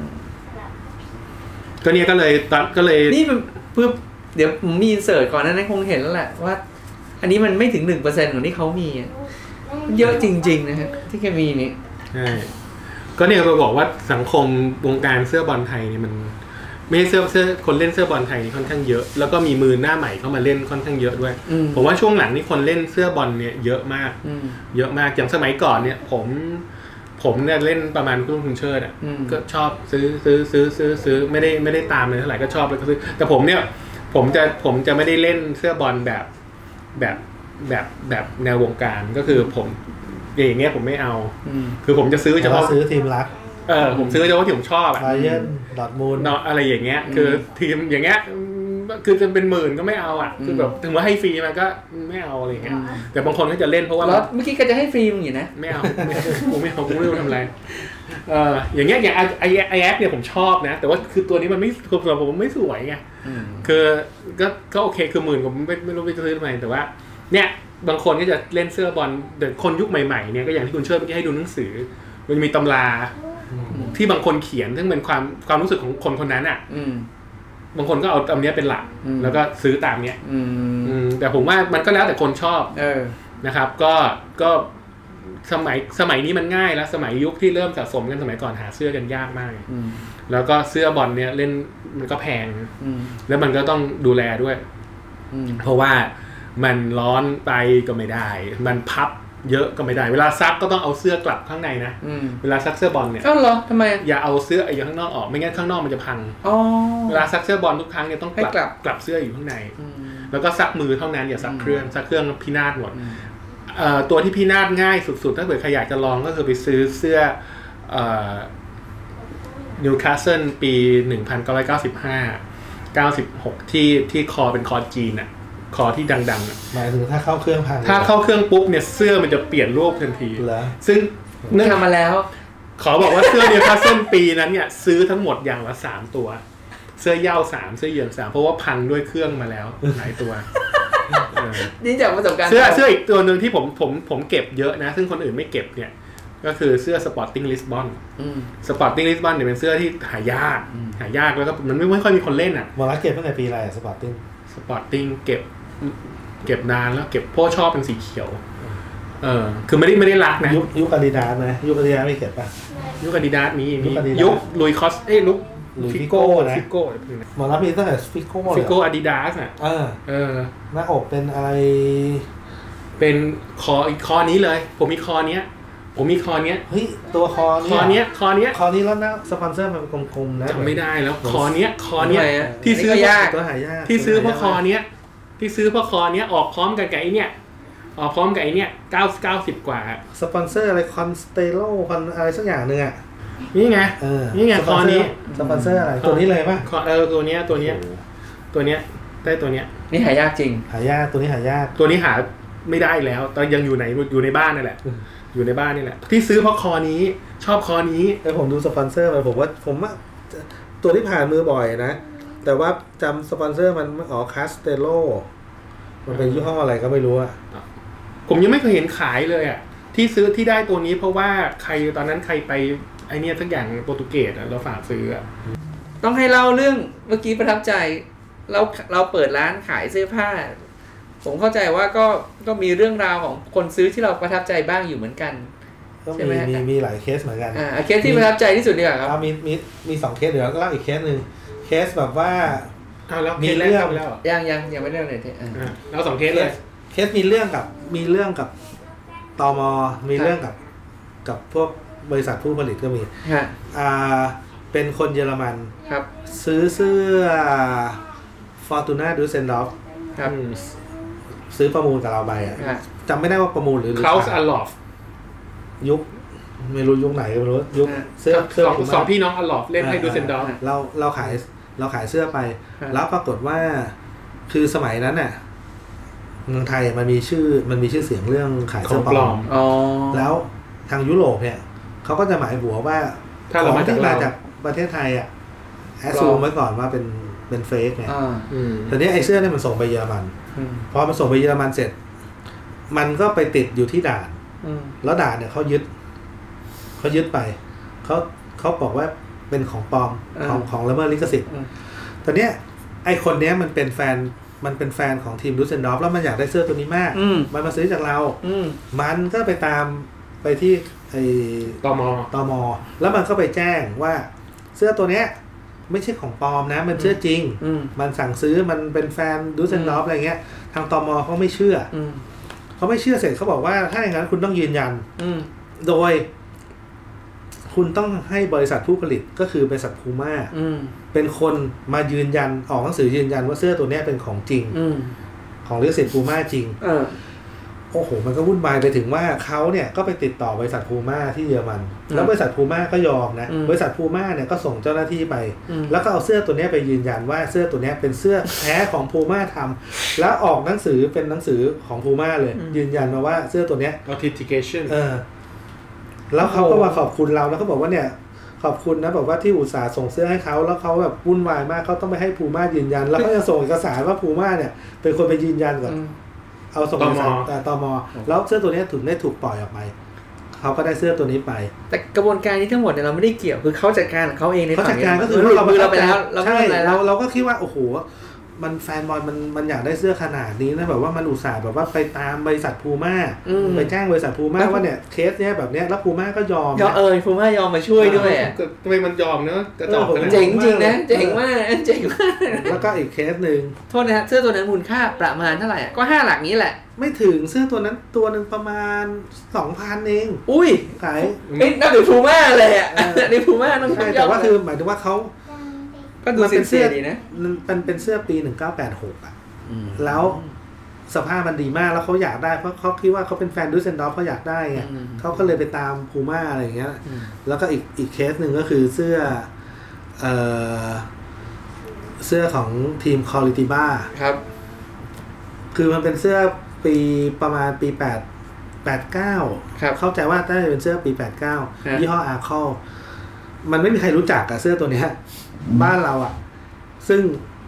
ก็เนี่ยก็เลยตัดก็เลยนี่เพื่อเดี๋ยวผมมีอินเสิร์ตก่อนนั้นคงเห็นแล้วแหละว่าอันนี้มันไม่ถึง หนึ่งเปอร์เซ็นต์ ของที่เขามีเยอะจริงๆนะฮะที่แกมีนี่ใช่ก็เนี่ยเราบอกว่าสังคมวงการเสื้อบอลไทยเนี่ยมันไม่ใช่เสื้อเสื้อคนเล่นเสื้อบอลไทยนี่ค่อนข้างเยอะแล้วก็มีมือหน้าใหม่เข้ามาเล่นค่อนข้างเยอะด้วยผมว่าช่วงหลังนี่คนเล่นเสื้อบอลเนี่ยเยอะมากเยอะมากอย่างสมัยก่อนเนี่ยผมผมเนี่ยเล่นประมาณคุณคุณเชิดอ่ะก็ชอบซื้อซื้อซื้อซื้อซื้อไม่ได้ไม่ได้ตามเลยเท่าไหร่ก็ชอบเลยก็ซื้อแต่ผมเนี่ยผมจะผมจะไม่ได้เล่นเสื้อบอลแบบแบบแบบแบบแนววงการก็คือผมอย่างเงี้ยผมไม่เอาคือผมจะซื้อเฉพาะซื้อทีมรักเออผมซื้อเฉพาะที่ผมชอบอ่ะไบเยิร์นดอร์ทมูลเนาะอะไรอย่างเงี้ยคือทีมอย่างเงี้ยคือจะเป็นหมื่นก็ไม่เอาอ่ะคือแบบถึงว่าให้ฟรีมันก็ไม่เอาอะไรอย่างเงี้ยแต่บางคนก็จะเล่นเพราะว่าเมื่อกี้ก็จะให้ฟรีมึงอยู่นะไม่เอากูไม่เอากูไม่รู้ทำอะไรเอออย่างเงี้ยอย่างไอไอไอแอปเนี่ยผมชอบนะแต่ว่าคือตัวนี้มันไม่คือสำหรับผมไม่สวยไงคือก็ก็โอเคคือหมื่นผมไม่ไม่รู้ไปซื้อทำไมแต่ว่าเนี่ยบางคนก็จะเล่นเสื้อบอลเด็กคนยุคใหม่ๆเนี่ยก็อย่างที่คุณเชิดเมื่อกี้ให้ดูหนังสือมันมีตำราที่บางคนเขียนซึ่งเป็นความความรู้สึกของคนคนนั้นอ่ะบางคนก็เอาตำเนี้ยเป็นหลักแล้วก็ซื้อตามเนี้ยแต่ผมว่ามันก็แล้วแต่คนชอบนะครับก็ก็สมัยสมัยนี้มันง่ายแล้วสมัยยุคที่เริ่มสะสมกันสมัยก่อนหาเสื้อกันยากมากแล้วก็เสื้อบอลเนี่ยเล่นมันก็แพงแล้วมันก็ต้องดูแลด้วยเพราะว่ามันร้อนไปก็ไม่ได้มันพับเยอะก็ไม่ได้เวลาซักก็ต้องเอาเสื้อกลับข้างในนะเวลาซักเสื้อบอลเนี่ยอ้าวเหรอทำไมอย่าเอาเสื้ออยู่ข้างนอกออกไม่งั้นข้างนอกมันจะพังเวลาซักเสื้อบอลทุกครั้งเนี่ยต้องกลับกลับเสื้ออยู่ข้างในแล้วก็ซักมือเท่านั้นอย่าซักเครื่องซักเครื่องพินาศหมดตัวที่พินาศง่ายสุดๆถ้าเกิดใครอยากจะลองก็คือไปซื้อเสื้อนิวคาสเซิลปีหนึ่งพันเก้าร้อยเก้าสิบห้า เก้าสิบหกที่ที่คอเป็นคอจีนอ่ะคอที่ดังๆอ่ะหมายถึงถ้าเข้าเครื่องพังถ้าเข้าเครื่องปุ๊บเนี่ยเสื้อมันจะเปลี่ยนรูปทันทีซึ่งเนื่องมาแล้วขอบอกว่าเสื้อนิวคาสเซิลปีนั้นเนี่ยซื้อทั้งหมดอย่างละสามตัวเสื้อเย่าสามเสื้อเยือนสามเพราะว่าพังด้วยเครื่องมาแล้วหลายตัวนี่จากประสบการณ์เสื้อเสื้ออีกตัวหนึ่งที่ผมผมผมเก็บเยอะนะซึ่งคนอื่นไม่เก็บเนี่ยก็คือเสื้อ Sporting Lisbon Sporting Lisbon เนี่ยเป็นเสื้อที่หายากหายากแล้วก็มันไม่ไม่ค่อยมีคนเล่นอ่ะมอรักเก็บตั้งแต่ปีอะไร Sporting Sporting เก็บเก็บนานแล้วเก็บเพราะชอบเป็นสีเขียวเออคือไม่ได้ไม่ได้รักนะยุคยุคอาดิดาสนะยุคอาดิดาสไม่เก็บป่ะยุคอาดิดาสมีมียุคลุยคอสเอ้ลุคฟิโก้นะฟิโก้หมอรับมีตั้งแต่ฟิโก้ฟิโก้อาดิดาสอ่ะเออเออหน้าอกเป็นอะไรเป็นคออีกคอนี้เลยผมมีคอเนี้ยผมมีคอเนี้ยเฮ้ยตัวคอคอเนี้ยคอเนี้ยคอนี้แล้วนะสปอนเซอร์มันกลมๆนะจำไม่ได้แล้วคอเนี้ยคอเนี้ยที่ซื้อยากตัวหายากที่ซื้อเพราะคอเนี้ยที่ซื้อเพราะคอเนี้ยออกพร้อมกันกับไอ้เนี้ยออกพร้อมกับไอ้เนี้ยเก้าเก้าสิบกว่าสปอนเซอร์อะไรคอนสเตโลคอนอะไรสักอย่างนึงอ่ะนี่ไงนี่ไงคอนี้สปอนเซอร์อะไรตัวนี้เลยป่ะคอเออตัวเนี้ยตัวเนี้ยตัวเนี้ยได้ตัวเนี้ยนี่หายากจริงหายากตัวนี้หายากตัวนี้หาไม่ได้แล้วตอนยังอยู่ไหนอยู่ในบ้านนั่นแหละอยู่ในบ้านนี่แหละที่ซื้อเพราะคอนี้ชอบคอนี้แต่ผมดูสปอนเซอร์ไปผมว่าผมว่าตัวที่ผ่านมือบ่อยนะแต่ว่าจำสปอนเซอร์มันอ๋อคาสเตโลมันเป็นยี่ห้ออะไรก็ไม่รู้อะผมยังไม่เคยเห็นขายเลยอะที่ซื้อที่ได้ตัวนี้เพราะว่าใครตอนนั้นใครไปไอเนี้ยทั้งอย่างโปรตุเกสอะเราฝากซื้ออะต้องให้เล่าเรื่องเมื่อกี้ประทับใจเราเราเปิดร้านขายเสื้อผ้าผมเข้าใจว่าก็ก็มีเรื่องราวของคนซื้อที่เราประทับใจบ้างอยู่เหมือนกันก็มีมีมีหลายเคสเหมือนกันอ่าเคสที่ประทับใจที่สุดดีกว่าครับมีมีมีสองเคสเดี๋ยวเล่าอีกเคสนึงเคสแบบว่ามีเรื่องยังยังยังไม่ได้เลยทีอ่าเราสองเคสเลยเคสมีเรื่องกับมีเรื่องกับตม.มีเรื่องกับกับพวกบริษัทผู้ผลิตก็มีอ่าเป็นคนเยอรมันครับซื้อเสื้อ Fortuna Düsseldorf ครับซื้อประมูลกับเราไปอ่ะจำไม่ได้ว่าประมูลหรือเขาอัลลอฟยุคไม่รู้ยุคไหนไม่รู้ยุคเสื้อเสื้อสองพี่น้องอัลลอฟเล่นให้ดูเซนดอร์เราเราขายเราขายเสื้อไปแล้วปรากฏว่าคือสมัยนั้นน่ะเมืองไทยมันมีชื่อมันมีชื่อเสียงเรื่องขายเสื้อปลอมแล้วทางยุโรปเนี่ยเขาก็จะหมายหัวว่าของที่มาจากประเทศไทยอ่ะแอสซูมไว้ก่อนว่าเป็นเป็นเฟกไงแต่เนี้ยไอ้เสื้อเนี่ยมันส่งไปเยอรมันพอมันส่งไปเยอรมันเสร็จมันก็ไปติดอยู่ที่ด่านแล้วด่านเนี่ยเขายึดเขายึดไปเขาเขาบอกว่าเป็นของปลอมของของละเมิดลิขสิทธิ์ตอนเนี้ยไอ้คนเนี้ยมันเป็นแฟนมันเป็นแฟนของทีมดูเซนดอร์ฟแล้วมันอยากได้เสื้อตัวนี้มากมันมาซื้อจากเรามันก็ไปตามไปที่ไอ้ตม. ตม.แล้วมันก็ไปแจ้งว่าเสื้อตัวเนี้ยไม่ใช่ของปลอมนะมันเสื้อจริงมันสั่งซื้อมันเป็นแฟนดูเซนดอร์ฟอะไรเงี้ยทางตม.เขาไม่เชื่อเขาไม่เชื่อเสร็จเขาบอกว่าถ้าอย่างนั้นคุณต้องยืนยันโดยคุณต้องให้บริษัทผู้ผลิตก็คือบริษัทพูม่าเป็นคนมายืนยันออกหนังสือยืนยันว่าเสื้อตัวนี้เป็นของจริงของลิขสิทธิ์พูม่าจริงโอ้โหมันก็วุ่นวายไปถึงว่าเขาเนี่ยก็ไปติดต่อบริษัทพูม่าที่เยอรมันแล้วบริษัทพูม่าก็ยอมนะบริษัทพูม่าเนี่ยก็ส่งเจ้าหน้าที่ไปแล้วก็เอาเสื้อตัวนี้ไปยืนยันว่าเสื้อตัวนี้เป็นเสื้อแท้ของพูม่าทำแล้วออกหนังสือเป็นหนังสือของพูม่าเลยยืนยันมาว่าเสื้อตัวนี้ authentication เออแล้วเขาก็มาขอบคุณเราแล้วเขาบอกว่าเนี่ยขอบคุณนะบอกว่าที่อุตส่าห์ส่งเสื้อให้เขาแล้วเขาแบบวุ่นวายมากเขาต้องไปให้พูม่ายืนยันแล้วก็จะส่งเอกสารว่าพูม่าเนี่ยเป็นคนไปยืนยันก่อนเอาส่งไปแต่ตม.แล้วเสื้อตัวนี้ถึงได้ถูกปล่อยออกไปเขาก็ได้เสื้อตัวนี้ไปแต่กระบวนการนี้ทั้งหมดเนี่ยเราไม่ได้เกี่ยวคือเขาจัดการของเขาเองในฝั่งเขาจัดการก็คือเราเราไปแล้วเราใช่เราเราก็คิดว่าโอ้โหมันแฟนบอลมันมันอยากได้เสื้อขนาดนี้นะแบบว่ามันอุตส่าห์แบบว่าไปตามบริษัทพูม่าไปแจ้งบริษัทพูม่าว่าเนี่ยเคสเนี้ยแบบเนี้ยแล้วพูม่าก็ยอมยอมเออพูม่ายอมมาช่วยด้วยทำไมมันยอมเนอะกระจอกเจ๋งจริงนะเจ๋งมากเจ๋งมากแล้วก็อีกเคสนึงโทษนะฮะเสื้อตัวนั้นมูลค่าประมาณเท่าไหร่ก็ห้าหลักนี้แหละไม่ถึงเสื้อตัวนั้นตัวนึงประมาณ สองพัน เองอุ้ยขายเอ้ยนับถือพูม่าเลยอ่ะนี่พูม่าต้องแต่ว่าคือหมายถึงว่าเขาก็ดูเป็นเสื้อดีนะมันเป็นเสื้อปีหนึ่งเก้าแปดหกอ่ะแล้วสภาพมันดีมากแล้วเขาอยากได้เพราะเขาคิดว่าเขาเป็นแฟนดูเซนดอร์ฟเขาอยากได้ไงเขาก็เลยไปตามพูม่าอะไรอย่างเงี้ยแล้วก็อีกอีกเคสหนึ่งก็คือเสื้อเอ่อเสื้อของทีมคอริติบ้าครับคือมันเป็นเสื้อปีประมาณปีแปด แปดเก้าเข้าใจว่าน่าจะเป็นเสื้อปีแปดเก้ายี่ห้ออาร์คอลมันไม่มีใครรู้จักกับเสื้อตัวนี้บ้านเราอ่ะซึ่ง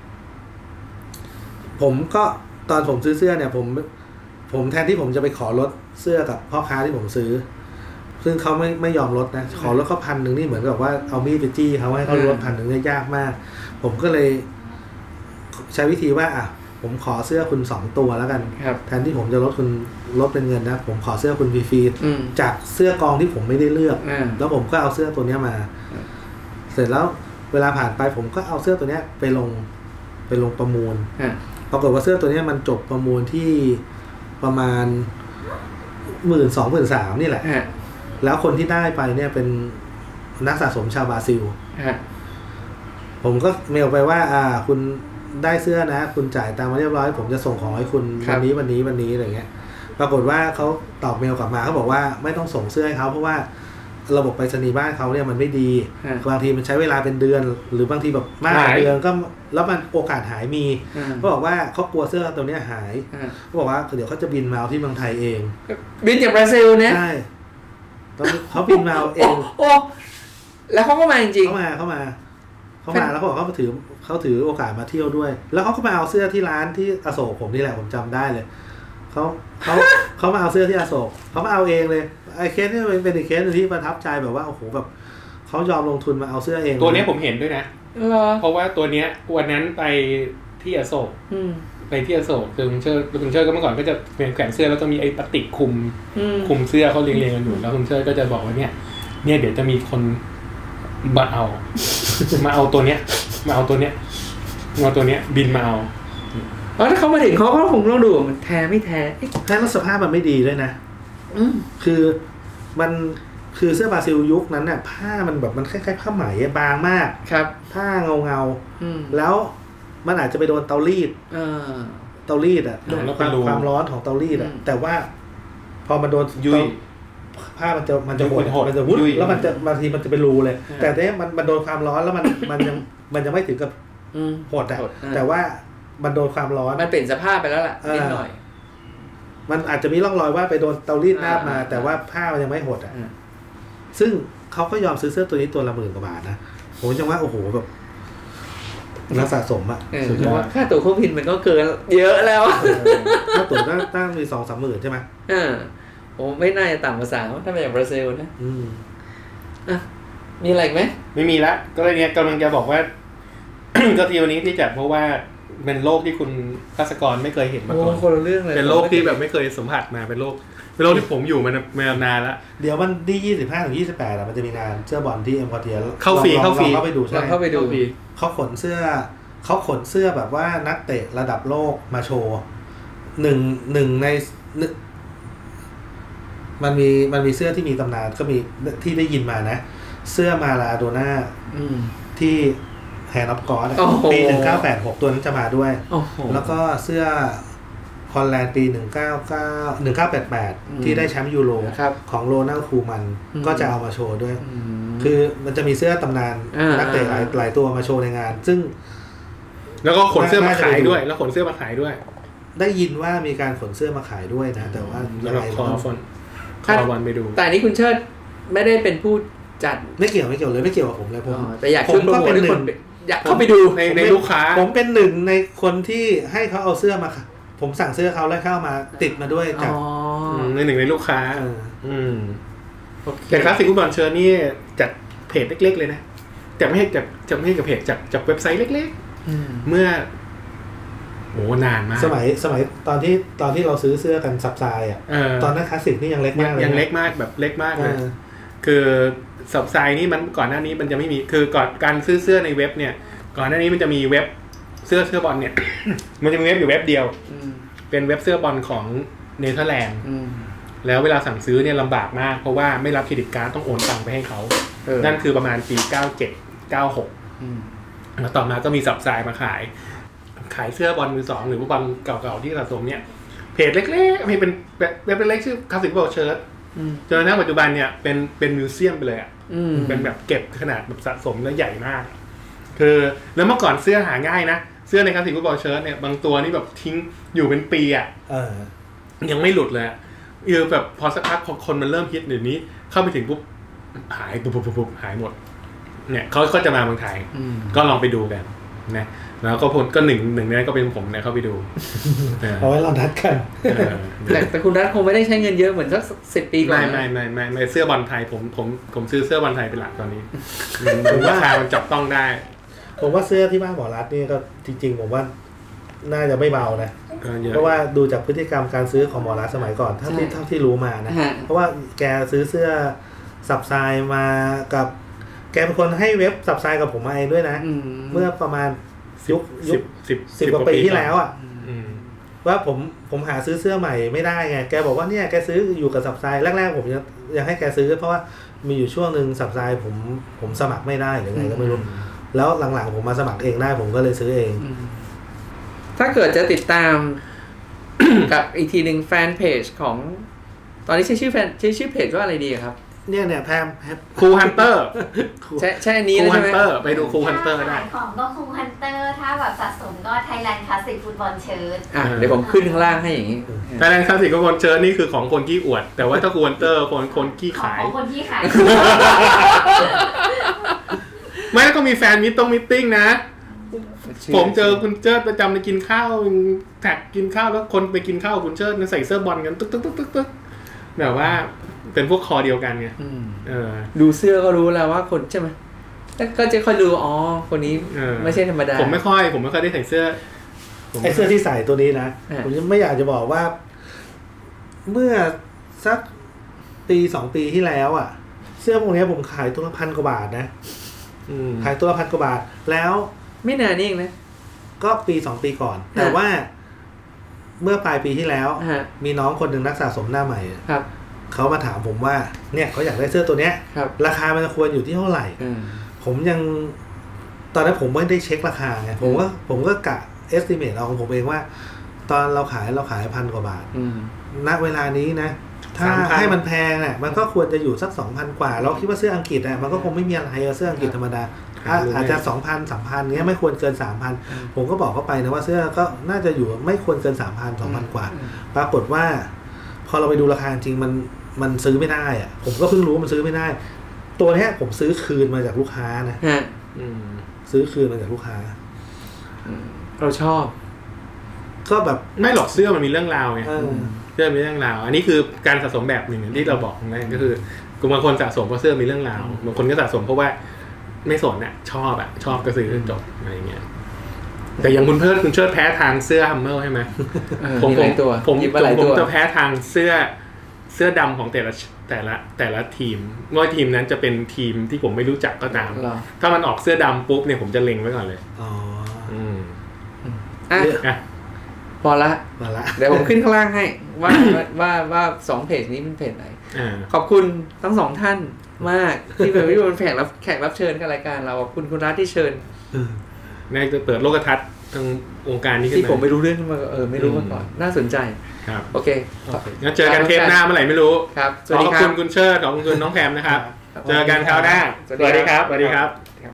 ผมก็ตอนผมซื้อเสื้อเนี่ยผมผมแทนที่ผมจะไปขอลดเสื้อกับพ่อค้าที่ผมซื้อซึ่งเขาไม่ไม่ยอมลดนะขอลดเขาพันหนึ่งนี่เหมือนกับว่าเอามีดไปจี้เขาให้เขาลดพันหนึ่งเนี่ยยากมากผมก็เลยใช้วิธีว่าอ่ะผมขอเสื้อคุณสองตัวแล้วกันแทนที่ผมจะลดคุณลดเป็นเงินนะผมขอเสื้อคุณฟรีๆจากเสื้อกองที่ผมไม่ได้เลือกแล้วผมก็เอาเสื้อตัวนี้มาเสร็จแล้วเวลาผ่านไปผมก็เอาเสื้อตัวนี้ไปลงไปลงประมูลปรากฏว่าเสื้อตัวนี้มันจบประมูลที่ประมาณหมื่นสองหมื่นสามนี่แหละแล้วคนที่ได้ไปเนี่ยเป็นนักสะสมชาวบราซิลผมก็เมลไปว่าอ่าคุณได้เสื้อนะคุณจ่ายตังค์มาเรียบร้อยผมจะส่งของให้คุณวันนี้วันนี้วันนี้อะไรเงี้ยปรากฏว่าเขาตอบเมลกลับมาเขาบอกว่าไม่ต้องส่งเสื้อให้เขาเพราะว่าระบบไปรษณีย์บ้านเขาเนี่ยมันไม่ดีบางทีมันใช้เวลาเป็นเดือนหรือบางทีแบบมากกว่าเดือนก็แล้วมันโอกาสหายมีเขาบอกว่าเขากลัวเสื้อตัวนี้หายเขาบอกว่าเดี๋ยวเขาจะบินมาเอาที่เมืองไทยเองบินจากบราซิลเนี่ยใช่เขาบินมาเอาเองโอ้แล้วเขาก็มาจริงเขามาเขามาเขามาแล้วเขาบอกเขาถือเขาถือโอกาสมาเที่ยวด้วยแล้วเขาก็มาเอาเสื้อที่ร้านที่อโศกผมนี่แหละผมจำได้เลยเขาเขาเขามาเอาเสื้อที่อโศกเขามาเอาเองเลยไอ้เคสนี่เป็นอีกเคสนึงที่ประทับใจแบบว่าโอ้โหแบบเขายอมลงทุนมาเอาเสื้อเองตัวนี้ผมเห็นด้วยนะเพราะว่าตัวเนี้ยวันนั้นไปที่อโศกไปที่อโศกคือคุณเชิดคุณเชิดก็เมื่อก่อนก็จะเป็นแขวนเสื้อแล้วก็มีไอ้พลาสติกคุมคุมเสื้อเขาเรียงๆกันอยู่แล้วคุณเชิดก็จะบอกว่าเนี่ยเนี่ยเดี๋ยวจะมีคนมาเอามาเอาตัวเนี้ยมาเอาตัวเนี้ยมาเอาตัวเนี้ยบินมาเอาอ๋อถ้าเขามาถึงเขาก็คงต้องดูมันแท้ไม่แท้แท้แล้วสภาพมันไม่ดีด้วยนะคือมันคือเสื้อบราซิลยุคนั้นเนี่ยผ้ามันแบบมันคล้ายๆผ้าไหมบางมากครับผ้าเงาเงาแล้วมันอาจจะไปโดนเตารีดเตารีดอ่ะความความร้อนของเตารีดอ่ะแต่ว่าพอมันโดนยุ่ยผ้ามันจะมันจะหดมันจะวุ้นแล้วมันจะบางทีมันจะเป็นรูเลยแต่เนี่ยมันมันโดนความร้อนแล้วมันมันยังมันยังไม่ถึงกับหดอ่ะแต่ว่ามันโดนความร้อนมันเปลี่ยนสภาพไปแล้วล่ะนิดหน่อยมันอาจจะมีร่องรอยว่าไปโดนเตารีดนาบมาแต่ว่าผ้ามันยังไม่หดอ่ะซึ่งเขาก็ยอมซื้อเสื้อตัวนี้ตัวละหมื่นกว่าบาทนะผมจังว่าโอ้โหแบบนักสะสมอ่ะสุดยอดค่าตั๋วเครื่องบินมันก็เกินเยอะแล้วค่าตั๋วก็ตั้งมีสองสามหมื่นใช่ไหมอ่าโอ้ไม่น่าจะต่ำกว่าสามถ้าเป็นอย่างบราซิลนะอืมอ่ะมีอะไรไหมไม่มีละก็เลยเนี้ยกำลังจะบอกว่า ก็ทีวันนี้ที่จัดเพราะว่าเป็นโลกที่คุณภาสกรไม่เคยเห็นมาก่อนคนละเรื่องเลยเป็นโลกที่แบบไม่เคยสัมผัสมาเป็นโลกเป็นโลกที่ผมอยู่มามานานแล้วเดี๋ยววันที่ยี่สิบห้าถึงยี่สิบแปดอ่ะมันจะมีงานเสื้อบอลที่เอ็มพอร์เทียเข้าฟรีเข้าฟรีเข้าไปดูใช่เข้าไปดูเขาขนเสื้อเขาขนเสื้อแบบว่านักเตะระดับโลกมาโชว์หนึ่งหนึ่งในมันมีมันมีเสื้อที่มีตำนานก็มีที่ได้ยินมานะเสื้อมาลาโดน่าที่แฮนด์ออฟกอร์ดปีหนึ่งเก้าแปดหกตัวนั้นจะมาด้วยแล้วก็เสื้อฮอลแลนด์ปีหนึ่งเก้าเก้า หนึ่งเก้าแปดแปดที่ได้แชมป์ยูโรของโรนัลด์คูมันก็จะเอามาโชว์ด้วยคือมันจะมีเสื้อตำนานนักเตะหลายหลายตัวมาโชว์ในงานซึ่งแล้วก็ขนเสื้อมาขายด้วยแล้วขนเสื้อมาขายด้วยได้ยินว่ามีการขนเสื้อมาขายด้วยนะแต่ว่ายังไงก็ฟอนคาวันไปดูแต่นี้คุณเชิดไม่ได้เป็นผู้จัดไม่เกี่ยวไม่เกี่ยวเลยไม่เกี่ยวกับผมเลยผมแต่อยากผมก็เป็นหนึ่งอยากเข้าไปดูในในลูกค้าผมเป็นหนึ่งในคนที่ให้เขาเอาเสื้อมาผมสั่งเสื้อเขาแล้วเข้ามาติดมาด้วยจากในหนึ่งในลูกค้าอืมแต่คลาสสิกฟุตบอลเชิญนี่จากเพจเล็กๆเลยนะแต่ไม่ให้จากจะไม่ให้กับเพจจากจากเว็บไซต์เล็กๆเมื่อโอ้นานมากสมัยสมัยตอนที่ตอนที่เราซื้อเสื้อกันซับไซอ่ะตอนนั้นคลาสสิกนี่ยังเล็กมากเลยยังเล็กมากแบบเล็กมากเลยคือซับไซนี่มันก่อนหน้านี้มันจะไม่มีคือก่อนการซื้อเสื้อในเว็บเนี่ยก่อนหน้านี้มันจะมีเว็บเสื้อเสื้อบอลเนี่ย มันจะมีเว็บอยู่เว็บเดียวเป็นเว็บเสื้อบอลของเนเธอร์แลนด์แล้วเวลาสั่งซื้อเนี่ยลำบากมากเพราะว่าไม่รับเครดิตการ์ดต้องโอนตังค์ไปให้เขานั่นคือประมาณปีเก้าเจ็ด เก้าหกแล้วต่อมาก็มีซับไซมาขายขายเสื้อบอลมือสองหรือบอลเก่าๆที่สะสมเนี่ยเพจเล็กๆมีเป็นเว็บเล็กๆชื่อคลาสสิกบอลเชิร์ตจนกระทั่งปัจจุบันเนี่ยเป็นเป็นมิวเซียมไปเลยอ่ะเป็นแบบเก็บขนาดแบบสะสมแล้วใหญ่มากคือแล้วเมื่อก่อนเสื้อหาง่ายนะเสื้อในคลาสสิกฟุตบอลเชิ้ตเนี่ยบางตัวนี่แบบทิ้งอยู่เป็นปีอ่ะยังไม่หลุดเลยเออแบบพอสักพักคนมันเริ่มฮิตเดี๋ยวนี้เข้าไปถึงปุ๊บหายปุ๊บปุ๊บปุ๊บหายหมดเนี่ยเขาก็จะมาเมืองไทยก็ลองไปดูกันนะแล้วก็ผลก็หนึ่งหนึ่งนั้นก็เป็นผมเนี่ยเข้าไปดูเอาไว้เรานัดกันแต่แต่คุณนัดคงไม่ได้ใช้เงินเยอะเหมือนสักสิบปีก่อนไม่ไม่ไม่ไม่เสื้อบอลไทยผมผมผมซื้อเสื้อบอลไทยเป็นหลักตอนนี้ราคามันจับต้องได้ผมว่าเสื้อที่บ้านหมอรัฐนี่ก็จริงๆผมว่าน่าจะไม่เบานะเพราะว่าดูจากพฤติกรรมการซื้อของหมอรัฐสมัยก่อนเท่าที่เท่าที่รู้มานะเพราะว่าแกซื้อเสื้อซับไซมากับแกเป็นคนให้เว็บซับไซกับผมมาเองด้วยนะเมื่อประมาณยุคยุคสิบสิบกว่าปีที่แล้วอ่ะว่าผมผมหาซื้อเสื้อใหม่ไม่ได้ไงแกบอกว่าเนี่ยแกซื้ออยู่กับซับไซแรกๆผมยังยังให้แกซื้อเพราะว่ามีอยู่ช่วงนึงซับไซผมผมสมัครไม่ได้หรือไงก็ไม่รู้แล้วหลังๆผมมาสมัครเองได้ผมก็เลยซื้อเองถ้าเกิดจะติดตาม กับอีกทีหนึ่งแฟนเพจของตอนนี้ใช้ชื่อแฟนใช้ชื่อเพจว่าอะไรดีครับเนี่ยเนี่ยแพมครูฮันเตอร์ใช่ใช่อันนี้ใช่ไหมไปดูครูฮันเตอร์ได้ของก็ครูฮันเตอร์ถ้าแบบสะสมก็ไทยแลนด์คลาสสิกฟุตบอลเชิ้ตอ่ะเดี๋ยวผมขึ้นข้างล่างให้อย่างนี้ไทยแลนด์คลาสสิกฟุตบอลเชิ้ตนี่คือของคนขี้อวดแต่ว่าถ้าครูฮันเตอร์คนคนขี้ขายของคนขี้ขายไม่แล้วก็มีแฟนมิตต้องมิตติ้งนะผมเจอคุณเชิดประจำไปกินข้าวแท็กกินข้าวแล้วคนไปกินข้าวคุณเชิดใส่เสื้อบอลกันตึ๊กตึ๊กตึ๊กตึ๊กตึ๊กแบบว่าเป็นพวกคอเดียวกันไงดูเสื้อก็รู้แล้วว่าคนใช่ไหมก็จะค่อยดูอ๋อคนนี้ไม่ใช่ธรรมดาผมไม่ค่อยผมไม่ค่อยได้ใส่เสื้อไอ้เสื้อที่ใส่ตัวนี้นะผมยังไม่อยากจะบอกว่าเมื่อสักปีสองปีที่แล้วอ่ะเสื้อพวกนี้ผมขายตัวละพันกว่าบาทนะขายตัวละพันกว่าบาทแล้วไม่นานนี่เองนะก็ปีสองปีก่อนแต่ว่าเมื่อปลายปีที่แล้วมีน้องคนหนึ่งนักสะสมหน้าใหม่เขามาถามผมว่าเนี่ยเขาอยากได้เสื้อตัวเนี้ยราคามันควรอยู่ที่เท่าไหร่ผมยังตอนนั้นผมไม่ได้เช็คราคาไงผมก็ผมก็กะ estimate เอาของผมเองว่าตอนเราขายเราขายพันกว่าบาทณเวลานี้นะถ้าให้มันแพงเนี่ยมันก็ควรจะอยู่สัก สองพัน กว่าเราคิดว่าเสื้ออังกฤษอ่ะมันก็คงไม่มีอะไรเสื้ออังกฤษธรรมดาอาจจะ สองพัน สามพัน เงี้ยไม่ควรเกิน สามพัน ผมก็บอกเขาไปนะว่าเสื้อก็น่าจะอยู่ไม่ควรเกิน สามพัน สองพัน กว่าปรากฏว่าพอเราไปดูราคาจริงมันมันซื้อไม่ได้อ่ะผมก็เพิ่งรู้มันซื้อไม่ได้ตัวนี้ผมซื้อคืนมาจากลูกค้านะซื้อคืนมาจากลูกค้าเราชอบก็แบบไม่หรอกเสื้อมันมีเรื่องราวไงเสื้อมีเรื่องราวอันนี้คือการสะสมแบบหนึ่งที่เราบอกนั่นก็คือบางคนสะสมเพราะเสื้อมีเรื่องราวบางคนก็สะสมเพราะว่าไม่สนอ่ะชอบอ่ะชอบก็ซื้อจบอะไรเงี้ยแต่อย่างคุณเพิร์ดคุณเชิดแพ้ทางเสื้อฮัมเมอร์ใช่ไหมผมผมผมผมจะแพ้ทางเสื้อเสื้อดำของแต่ละแต่ละแต่ละทีมว่าทีมนั้นจะเป็นทีมที่ผมไม่รู้จักก็ตามถ้ามันออกเสื้อดำปุ๊บเนี่ยผมจะเล็งไว้ก่อนเลยอ๋ออืมอ่ะพอละพอละเดี๋ยวผมขึ้นข้างล่างให้ว่าว่าว่าสองเพจนี้เป็นเพจไหนขอบคุณทั้งสองท่านมากที่เป็นวิดีโอแขกรับแขกรับเชิญกับรายการเราขอบคุณคุณรัฐที่เชิญแม่จะเปิดโลกทัศน์ทางองค์การนี้ขึ้นมาที่ผมไม่รู้เรื่องมาเออไม่รู้มาก่อนน่าสนใจครับโอเคงั้นเจอกันเทปหน้าเมื่อไหร่ไม่รู้ครับขอบคุณคุณเชิดขอบคุณคุณน้องแพมนะครับเจอกันคราวหน้าสวัสดีครับสวัสดีครับ